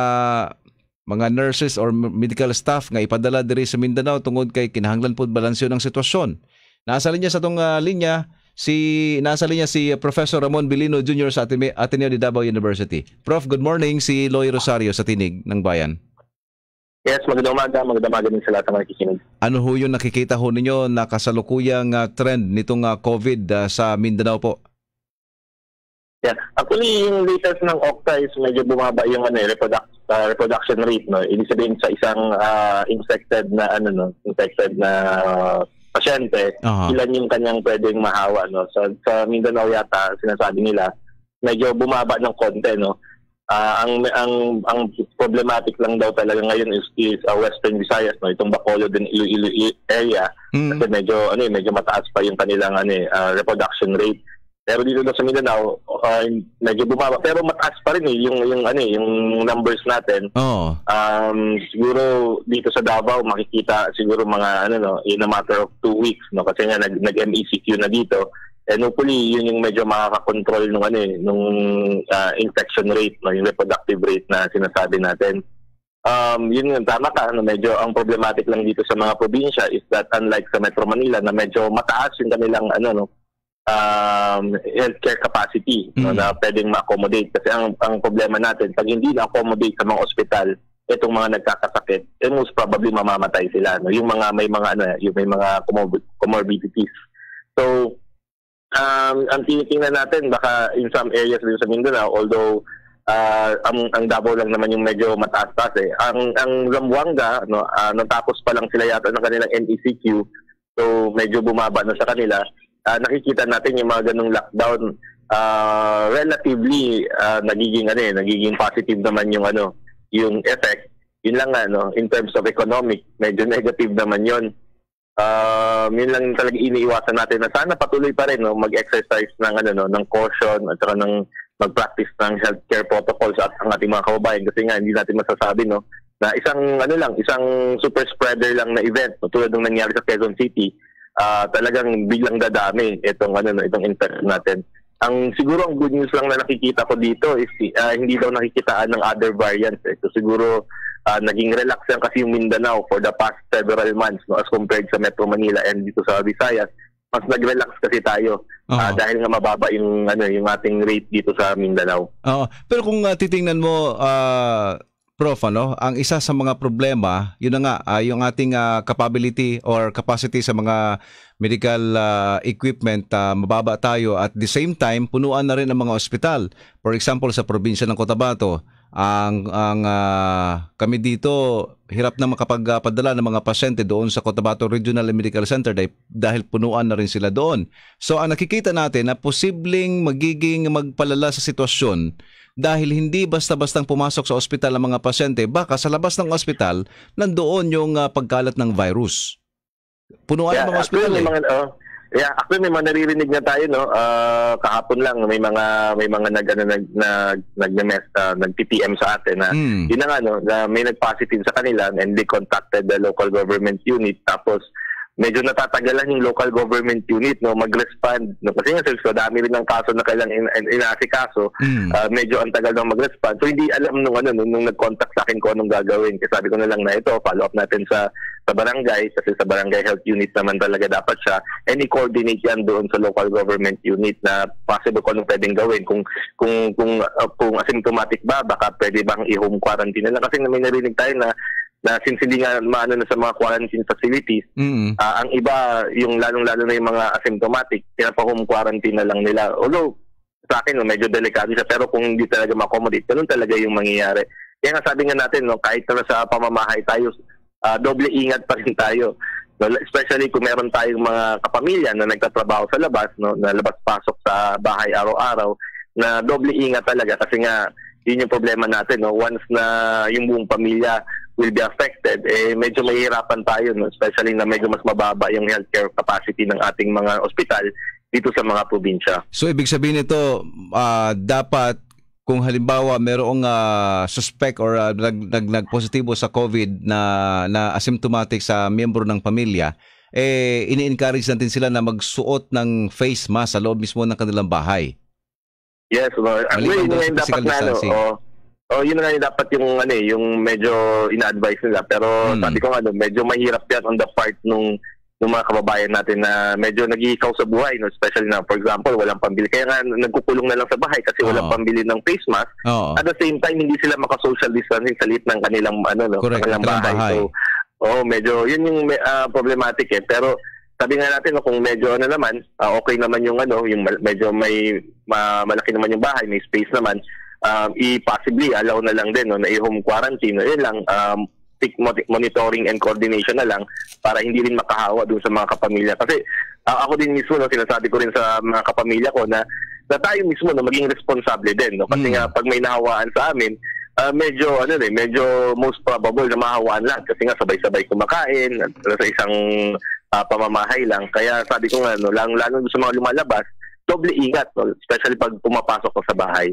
mga nurses or medical staff nga ipadala diri sa Mindanao tungod kay kinahanglan pod balansyo ng sitwasyon. Nasa linya sa tong uh, linya si nasa linya si Professor Ramon Bilino Junior sa Ateneo de Davao University. Prof, good morning. Si Loy Rosario sa Tinig ng Bayan. Yes, magandang umaga. Magandang umaga din sa lahat ng nakikinig. Ano ho yung nakikita ho ninyo na kasalukuyang uh, trend nitong uh, COVID uh, sa Mindanao po? Yeah. Actually, yung latest ng Octa is medyo bumaba yung ano, reproduct, uh, reproduction rate. No? Ibig sabihin sa isang uh, infected na ano no, infected na uh, pasyente, uh-huh. ilan yung kanyang pwedeng mahawa. No? So, sa Mindanao yata, sinasabi nila, medyo bumaba ng konti. No? Uh, ang ang ang problematic lang daw talaga ngayon is, is uh, Western Visayas, no? Itong Bacolod and Iloilo area. Mm. Kasi medyo, ano, medyo mataas pa yung kanilang ano, uh, reproduction rate. Pero dito daw sa Mindanao, uh, medyo bumaba. Pero mataas pa rin eh, yung, yung, ano, yung numbers natin. Oh. Um, siguro dito sa Davao, makikita siguro mga ano, no, in a matter of two weeks. No? Kasi nga nag, nag-M E C Q na dito. And hopefully, yun yung medyo makakakontrol nung, ano, eh, nung uh, infection rate, no? Yung reproductive rate na sinasabi natin. Um, yun yung tama ka, no? Medyo ang problematic lang dito sa mga probinsya is that unlike sa Metro Manila na medyo mataas yung kanilang ano, no? um, healthcare capacity mm. no, na pwedeng ma-accommodate. Kasi ang, ang problema natin, pag hindi na-accommodate sa mga ospital, itong mga nagkakasakit, eh, most probably mamamatay sila. No? Yung mga may mga ano, yung may mga comor- comorbidities. So, um, ang tinitingnan natin, baka in some areas din sa Mindanao, although uh, ang, ang Davao lang naman yung medyo mataas-taas eh. Ang, ang Zamboanga, no, uh, natapos pa lang sila yata ng kanilang M E C Q, so medyo bumaba na sa kanila. Uh, nakikita natin yung mga ganung lockdown, uh, relatively uh, nagiging ano eh, nagiging positive naman yung ano, yung effect. Yun lang ano, in terms of economic, medyo negative naman yun. Uh, yun lang talaga iniiwasan natin na sana patuloy pa rin no, mag-exercise ng ano no, ng caution at saka ng mag-practice ng healthcare protocols at ang ating mga kababayan kasi nga hindi natin masasabi no na isang ano lang, isang super spreader lang na event no, tulad ng nangyari sa Quezon City, uh, talagang biglang dadami itong ano no, itong infection natin. Ang siguro ang good news lang na nakikita ko dito is uh, hindi daw nakikitaan ng other variants. Eh. So siguro uh, naging relax lang kasi yung Mindanao for the past several months no, as compared sa Metro Manila and dito sa Visayas. Mas nag-relax kasi tayo uh, dahil nga mababa yung ano yung ating rate dito sa Mindanao. Oo. Pero kung uh, titingnan mo uh, Prof, ano, ang isa sa mga problema, yun na nga, uh, yung ating uh, capability or capacity sa mga medical uh, equipment, uh, mababa tayo at the same time, punuan na rin ang mga ospital. For example, sa probinsya ng Cotabato, ang, ang uh, kami dito, hirap na makapagpadala ng mga pasyente doon sa Cotabato Regional Medical Center dahil, dahil punuan na rin sila doon. So, ang nakikita natin na posibleng magiging magpalala sa sitwasyon dahil hindi basta-bastang pumasok sa ospital ang mga pasyente, baka sa labas ng ospital, nandoon yung uh, pagkalat ng virus. Punuan yeah, ang mga ospital eh. Mga, uh, yeah, actually may mga naririnig na tayo no. Uh, kahapon lang may mga may mga nag ano, nag nag nag-mess uh, nag-P T M sa atin na mm. yun na nga no, na may nag-positive sa kanila and they contacted the local government unit tapos medyo natatagalan yung local government unit no mag-respond no kasi nga since dami rin ng kaso na kailangan in, in, inaasikaso mm. uh, medyo ang tagal nang mag-respond so hindi alam nung ano nung, nung nag-contact sa akin kung anong gagawin kasi sabi ko na lang na ito follow up natin sa sa barangay kasi sa barangay health unit naman talaga dapat siya and i-coordinate yan doon sa local government unit na possible kung anong pwedeng gawin kung kung kung uh, kung asymptomatic ba baka pwede bang i-home quarantine na lang kasi may narinig tayo na na since hindi nga maano na sa mga quarantine facilities, mm-hmm. uh, ang iba, yung lalong-lalo na yung mga asymptomatic, pinapa-home quarantine na lang nila. Although, sa akin, no, medyo delikado siya, pero kung hindi talaga ma-accommodate, ganun talaga yung mangyayari. Kaya nga sabi nga natin, no, kahit na sa pamamahay tayo, uh, doble ingat pa rin tayo. No, especially kung meron tayong mga kapamilya na nagtatrabaho sa labas, no, na labas-pasok sa bahay araw-araw, na doble ingat talaga kasi nga, yun yung problema natin. No? Once na yung buong pamilya will be affected, eh medyo mahihirapan tayo, no? Especially na medyo mas mababa yung healthcare capacity ng ating mga ospital dito sa mga probinsya. So ibig sabihin nito, uh, dapat kung halimbawa merong uh, suspect or uh, nag, nag, nag-positibo sa COVID na, na asymptomatic sa miyembro ng pamilya, eh ini-encourage natin sila na magsuot ng face mask sa loob mismo ng kanilang bahay. Yes, well, yun nga yung dapat na, ano, oh, oh, yun nga yung dapat yung, ano, yung medyo ina-advise nila. Pero hmm. sabi ko nga, ano, medyo mahirap yan on the part nung, nung mga kababayan natin na medyo nag-iikaw sa buhay, no? Especially na, for example, walang pambili. Kaya nga, nagkukulong na lang sa bahay kasi oh. walang pambili ng face mask. Oh. At the same time, hindi sila maka-social distancing sa liit ng kanilang, ano, no, correct, kanilang bahay. bahay. So, oh, medyo, yun yung uh, problematic eh. Pero, sabi nga natin, no, kung medyo ano naman, uh, okay naman yung ano, yung medyo may ma, malaki naman yung bahay, may space naman, um, i-possibly allow na lang din no, na i-home quarantine. No, yun lang, um, monitoring and coordination na lang para hindi rin makahawa dun sa mga kapamilya. Kasi uh, ako din mismo, no, sinasabi ko rin sa mga kapamilya ko na, na tayo mismo no, maging responsable din. No? Kasi mm. nga, pag may nahawaan sa amin, Uh, medyo ano eh, medyo most probable na mahawaan lang kasi nga sabay-sabay kumakain at sa isang uh, pamamahay lang. Kaya sabi ko nga no, lang lalo sa mga lumalabas, doble ingat, no? Especially pag pumapasok ko sa bahay.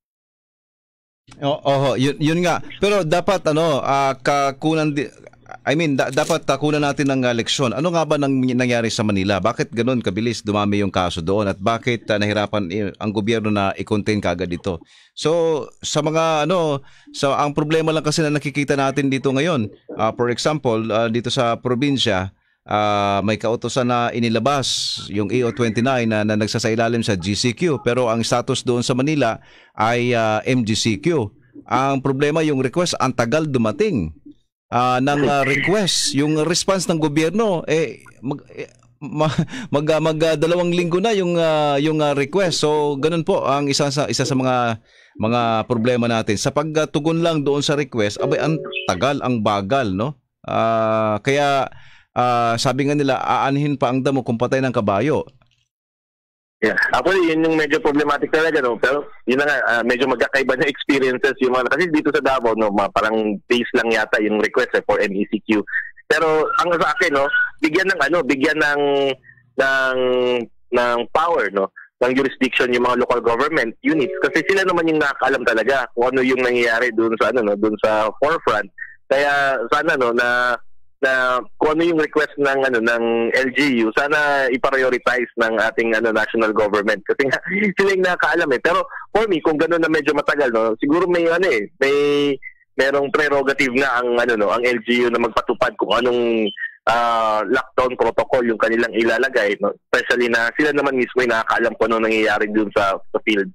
Oo, oh, oh, yun, yun nga. Pero dapat ano, uh, kakunan di, I mean, da- dapat uh, kunan natin ng uh, leksyon. Ano nga ba nang nangyari sa Manila? Bakit ganoon kabilis dumami yung kaso doon at bakit uh, nahirapan eh, ang gobyerno na i-contain kaagad dito? So, sa mga ano, sa ang problema lang kasi na nakikita natin dito ngayon, uh, for example, uh, dito sa probinsya, uh, may kautosan na inilabas yung E O twenty-nine na, na nagsasailalim sa G C Q, pero ang status doon sa Manila ay uh, M G C Q. Ang problema yung request, ang tagal dumating. Uh, ng uh, request, yung response ng gobyerno eh mag eh, mag, mag, mag uh, dalawang linggo na yung uh, yung uh, request. So ganun po ang isa sa isa sa mga mga problema natin sa pagtugon lang doon sa request. Abay ang tagal, ang bagal, no? Uh, kaya uh, sabi nga nila aanhin pa ang damo kung patay ng kabayo. Yeah. Actually, yun yung medyo problematic talaga, no? Pero yun na nga, uh, medyo magkakaiba na experiences yung mga, kasi dito sa Davao, no, parang base lang yata yung request eh, for M E C Q. Pero ang sa akin, no, bigyan ng ano, bigyan ng ng ng power, no, ng jurisdiction yung mga local government units kasi sila naman yung nakakaalam talaga kung ano yung nangyayari doon sa ano no doon sa forefront. Kaya sana no na na kung ano yung request ng ano ng L G U, sana i-prioritize ng ating ano national government kasi nga sila yung nakakaalam eh. Pero for me, kung gano'n na medyo matagal no, siguro may ano eh, may merong prerogative na ang ano no, ang L G U na magpatupad kung anong Uh, lockdown protocol yung kanilang ilalagay, no? Especially na sila naman mismo ay nakakaalam kung ano nangyayari dun sa, sa field.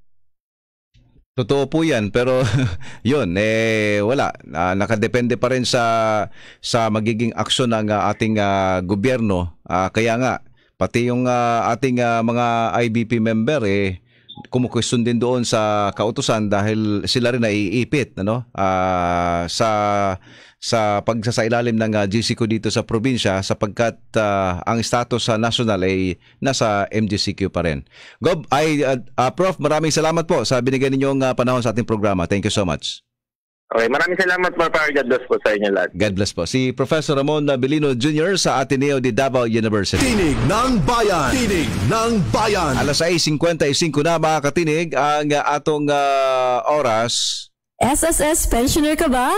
Totoo po yan, pero yun, eh, wala. Uh, nakadepende pa rin sa, sa magiging aksyon ng uh, ating uh, gobyerno. Uh, kaya nga, pati yung uh, ating uh, mga I B P member, eh, kumukwestiyon din doon sa kautusan dahil sila rin naiipit ano? uh, sa sa pagsasailalim ng uh, G C Q dito sa probinsya sapagkat uh, ang status sa national ay nasa M G C Q pa rin. Gob, ay, uh, uh, Prof, maraming salamat po sa binigay ninyong uh, panahon sa ating programa. Thank you so much. Okay, maraming salamat po, Par. God bless po sa inyo lahat. God bless po. Si Professor Ramon Abilino Junior sa Ateneo de Davao University. Tinig ng Bayan. Tinig ng Bayan. alas sais singkwenta-singko na mga katinig ang uh, atong uh, oras. S S S pensioner ka ba?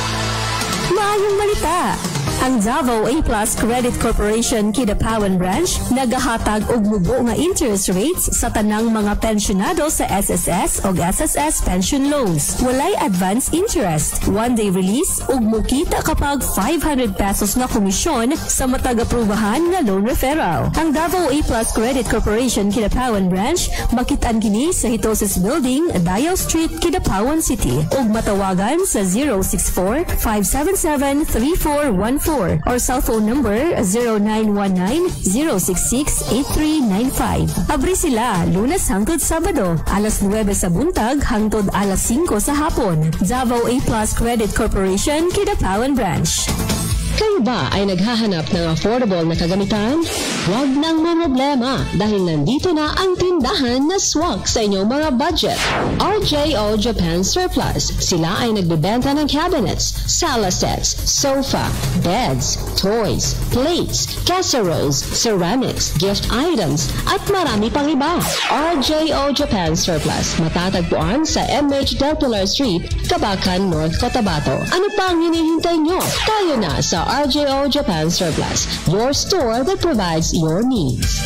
Maayong malita! Ang Davao A Plus Credit Corporation Kidapawan Branch nagahatag og mubo nga interest rates sa tanang mga pensionado sa S S S o S S S pension loans. Walay advance interest, one-day release ug mukita kapag five hundred pesos nga komisyon sa matag-aprubahan nga loan referral. Ang Davao A Plus Credit Corporation Kidapawan Branch makitaan kini sa Hitosis Building, Dayo Street, Kidapawan City ug matawagan sa zero six four, five seven seven, three four one four or cell phone number zero nine one nine, zero six six, eight three nine five. Abri sila Lunes hangtod Sabado, alas nuwebe sa buntag hangtod alas singko sa hapon. Davao A Plus Credit Corporation, Kidapawan Branch. Kayo ba ay naghahanap ng affordable na kagamitan? Huwag nang problema dahil nandito na ang tindahan na swak sa inyong mga budget. R J O Japan Surplus. Sila ay nagbebenta ng cabinets, sala sets, sofa, beds, toys, plates, casseroles, ceramics, gift items, at marami pang iba. R J O Japan Surplus. Matatagpuan sa M H Del Pilar Street, Cabacan, North Cotabato. Ano pang hinihintay nyo? Tayo na sa R J O Japan Surplus, your store that provides your needs.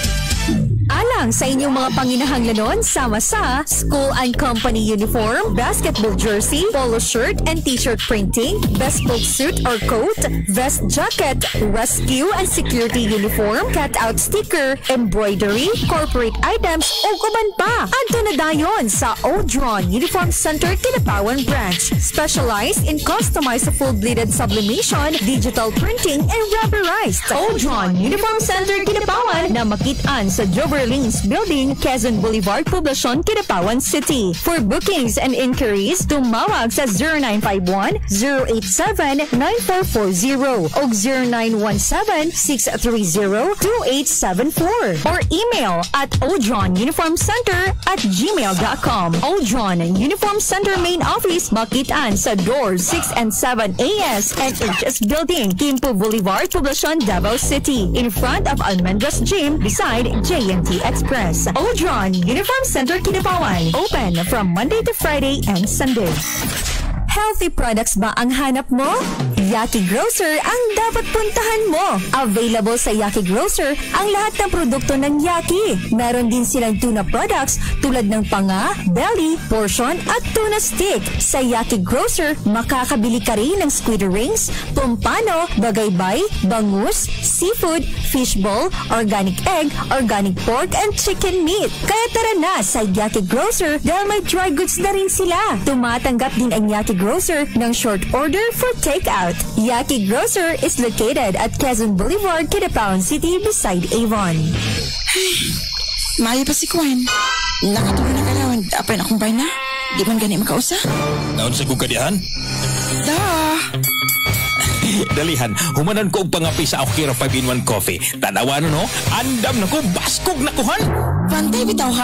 Alang sa inyong mga panginahanglanon, sama sa school and company uniform, basketball jersey, polo shirt and t-shirt printing, bespoke suit or coat, vest jacket, rescue and security uniform, cutout sticker, embroidery, corporate items, o kuman pa. Adto na dayon sa Odron Uniform Center Kidapawan Branch, specialized in customized full-bladed sublimation, digital printing, and rubberized. Odron Uniform Center Kidapawan na makitaan sa Joverlings Building, Quezon Boulevard, Poblacion, Kidapawan City. For bookings and inquiries, tumawag sa zero nine five one, zero eight seven, nine four four zero o zero nine one seven, six three zero, two eight seven four or email at odronuniformcenter at gmail dot com. Odron Uniform Center Main Office, makitaan sa doors six and seven A S and H S Building, Quimpo Boulevard, Poblacion, Davao City, in front of Almendras Gym, beside J N T Express. Odron Uniform Center Kidapawan, open from Monday to Friday and Sunday. Healthy products ba ang hanap mo? Yaki Grocer ang dapat puntahan mo. Available sa Yaki Grocer ang lahat ng produkto ng Yaki. Meron din silang tuna products tulad ng panga, belly, portion at tuna stick. Sa Yaki Grocer, makakabili ka rin ng squid rings, pompano, bagaybay, bangus, seafood, fishball, organic egg, organic pork, and chicken meat. Kaya tara na sa Yaki Grocer dahil may dry goods na rin sila. Tumatanggap din ang Yaki Grocer ng short order for takeout. Yaki Grocer is located at Quezon Boulevard, Kidapawan City, beside Avon. Ay, maayo pa si Kwan. Nakatuloy na kalawan. Apay na akong bay na. Di man gani makausa. Naon sa kukadihan? Da. Dalihan, humanan ko og pangapi sa Akira five in one coffee. Tanawa no, andam na ko, baskog na kuhan. Pantay bitaw ha?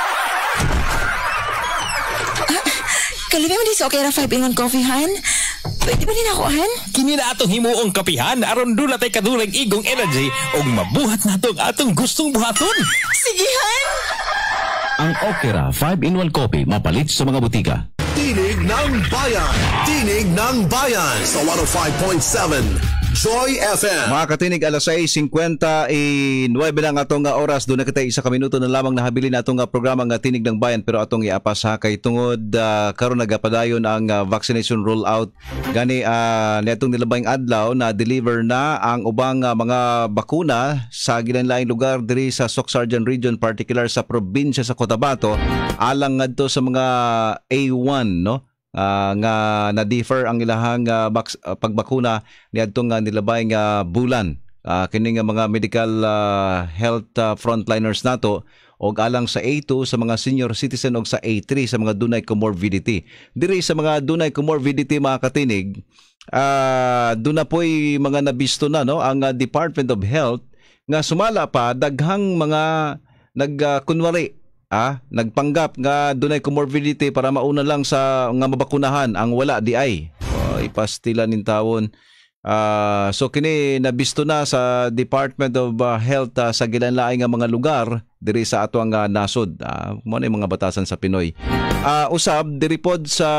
Kalibay mo di sa Okera five in one coffee, Han? Pwede ba din ako, Han? Kini na atong himuong kapihan, aron doon natay kadulang igong energy o mabuhat na itong atong gustong buhaton. Sige, Han! Ang Okra five in one Coffee mapalit sa mga butika. Tinig ng Bayan! Tinig ng Bayan sa one oh five point seven Joy F M. Mga katinig, alas sais fifty-nine lang atong nga oras. Doon na kita isa ka minuto na lamang nahabilin na atong nga programa nga Tinig ng Bayan. Pero atong iapas ha kay tungod uh, karon nagapadayon ang uh, vaccination rollout. Gani uh, netong nilabayng adlaw na deliver na ang ubang uh, mga bakuna sa gilanlaing lugar diri sa Socsargen Region, particular sa probinsya sa Cotabato, alang ngadto sa mga A one, no? Uh, nga na-defer ang ilahang uh, baks, uh, pagbakuna niadtong uh, nilabayng uh, bulan. Uh, kini nga mga medical uh, health uh, frontliners nato og alang sa A two sa mga senior citizen og sa A three sa mga dunay comorbidity. Diri sa mga dunay comorbidity, mga katinig, uh, doon na po'y mga nabisto na, no, ang uh, Department of Health nga sumala pa daghang mga nagkunwari uh, Ah, nagpanggap nga dunay comorbidity para mauna lang sa nga mabakunahan ang wala di ay. Oh, ipastila nin tawon. Uh, so kini nabisto na sa Department of uh, Health uh, sa gilanlaing nga mga lugar diri sa ato ang uh, nasod. Uh, mo na mga batasan sa Pinoy. Uh, usab diri pod sa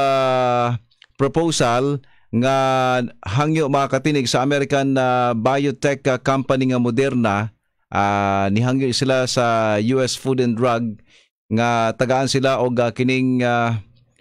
proposal nga hangyo mga katinig sa American uh, biotech uh, company nga Moderna. Uh, nihangyo sila sa U S Food and Drug nga tagaan sila og uh, kining uh,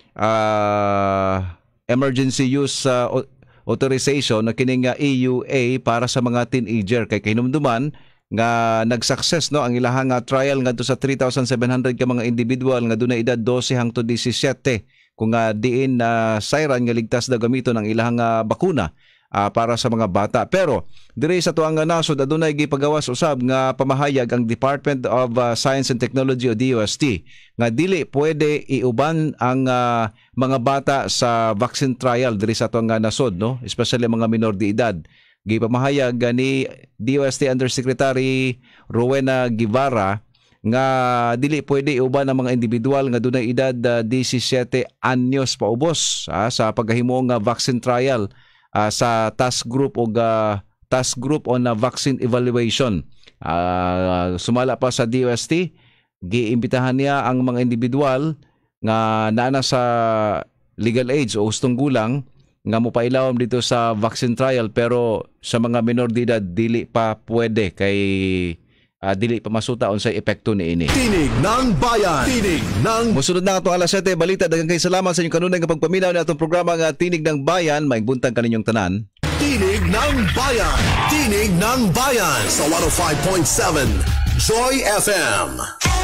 uh, emergency use uh, authorization na kining uh, E U A para sa mga teenager kay hinumduman nga nag-success, no, ang ilahang uh, trial ngadto sa three thousand seven hundred ka mga individual nga dunay edad twelve hangtod seventeen kung uh, diin na uh, sayran nga ligtas na gamiton ang ilahang uh, bakuna Uh, para sa mga bata. Pero diri sa tuang nasod adunay gipagawas usab nga pamahayag ang Department of uh, Science and Technology o D O S T nga dili pwede iuban ang uh, mga bata sa vaccine trial diri sa tuang nasod, no, especially mga minor de edad. Gipamahayag ni D O S T Undersecretary Rowena Guevara nga dili pwede iuban ang mga individual nga dunay edad uh, seventeen anyos paubos uh, sa paghahimuong uh, vaccine trial Uh, sa task group o uh, task group on uh, vaccine evaluation. Uh, sumala pa sa D O S T, giimbitahan niya ang mga individual nga naana sa legal age o hustong gulang nga mopailawom dito sa vaccine trial, pero sa mga minor de edad dili pa pwede kay uh, dili pa masuta unsay epekto niini. Tinig ng Bayan. Tinig ng Musunod na atong alas siyete balita. Daghang kay salamat sa inyong kanunay nga pagpaminaw ni atong programa nga Tinig ng Bayan. Maayong buntag kaninyong tanan. Tinig ng Bayan. Tinig ng Bayan sa one oh five point seven Joy F M.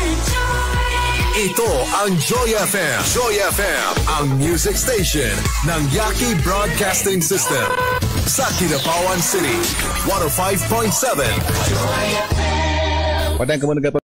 Ito ang Joy F M. Joy F M, ang music station ng Yaki Broadcasting System sa Kidapawan City. one oh five point seven Joy F M. Padang kamu